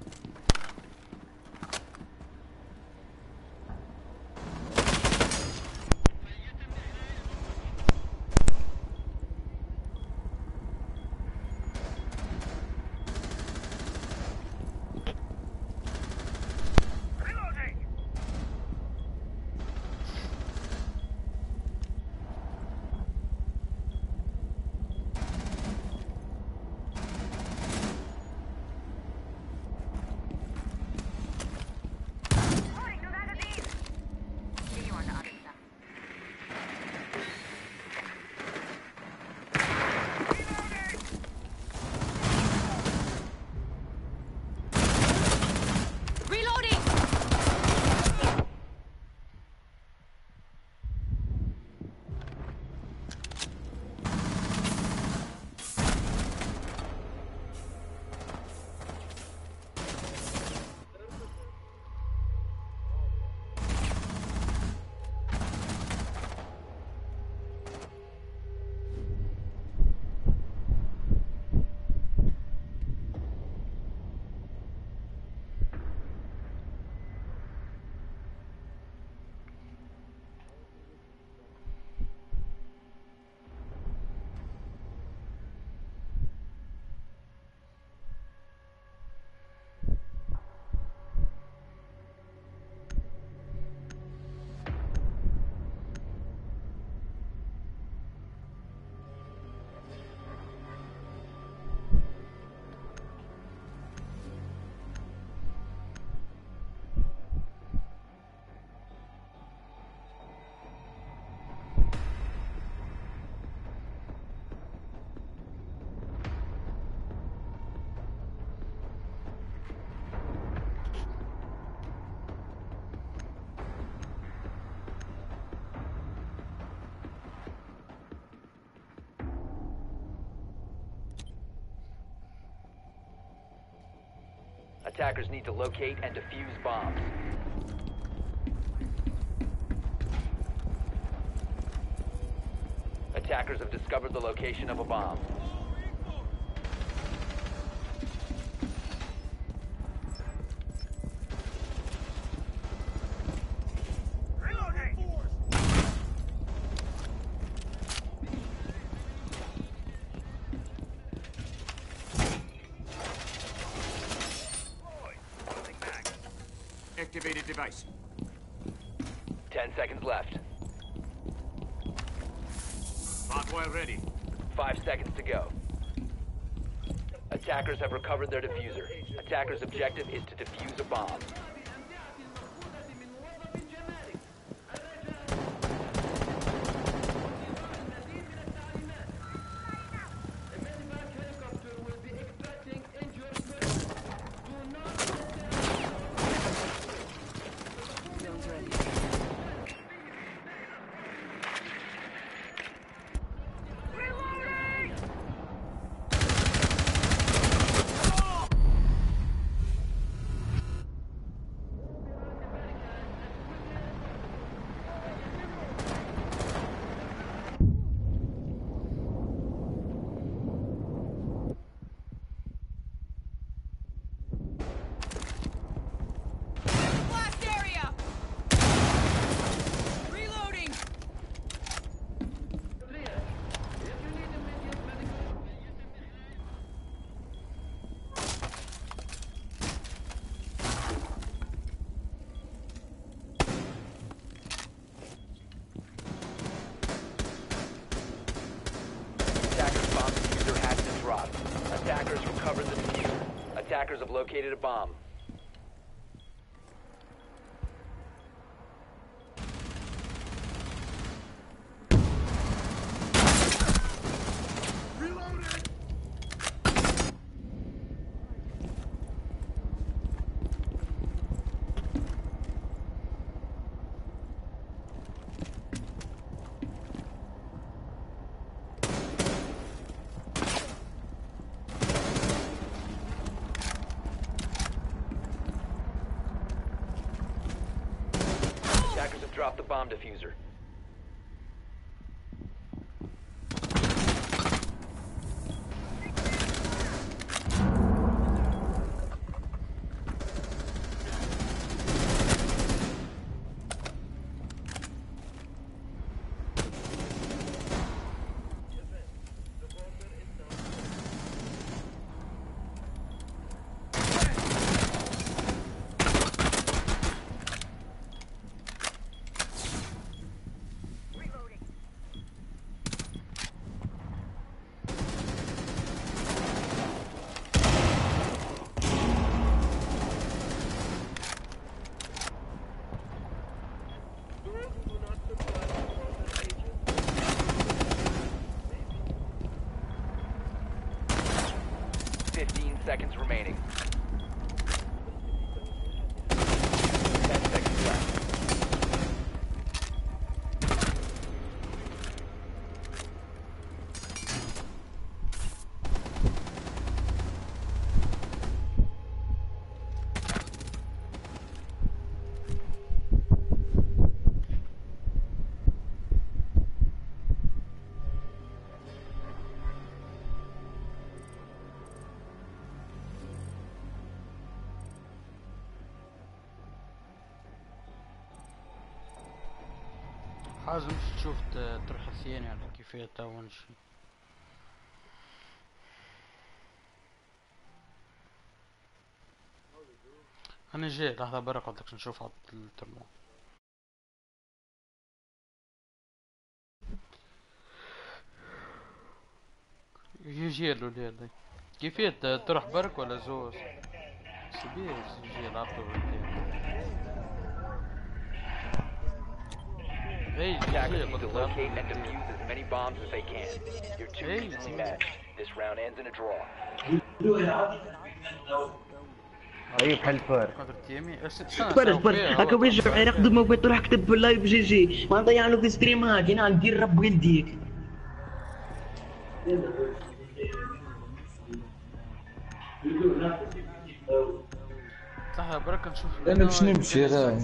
Attackers need to locate and defuse bombs. Attackers have discovered the location of a bomb. Activated device. 10 seconds left. Deploy ready. 5 seconds to go. Attackers have recovered their diffuser. Attackers' objective is to defuse a bomb. Blast area! Reloading! Attackers' bomb diffuser has been dropped. Attackers recovered the diffuser. Attackers have located a bomb. Attackers have dropped the bomb diffuser. Seconds remaining. 10 seconds left. حازم تشوف تروح الثاني على كيفية أول شي. أنا جاي لحظة برا قلتلك نشوف على الترمو. يجي الولاد كيفية تروح برك ولا زوز؟ سبيل يجي لعبته Hey, attackers need to locate and defuse as many bombs as they can. You're too evenly matched. This round ends in a draw. طيب بحال الفار برد برد هكا ويرجع يرقد ما تروح كتب في اللايف جي جي ما نضيع له في ستريمات هنا ندير رب ولديك لحظة برك نشوف انا باش نمشي راه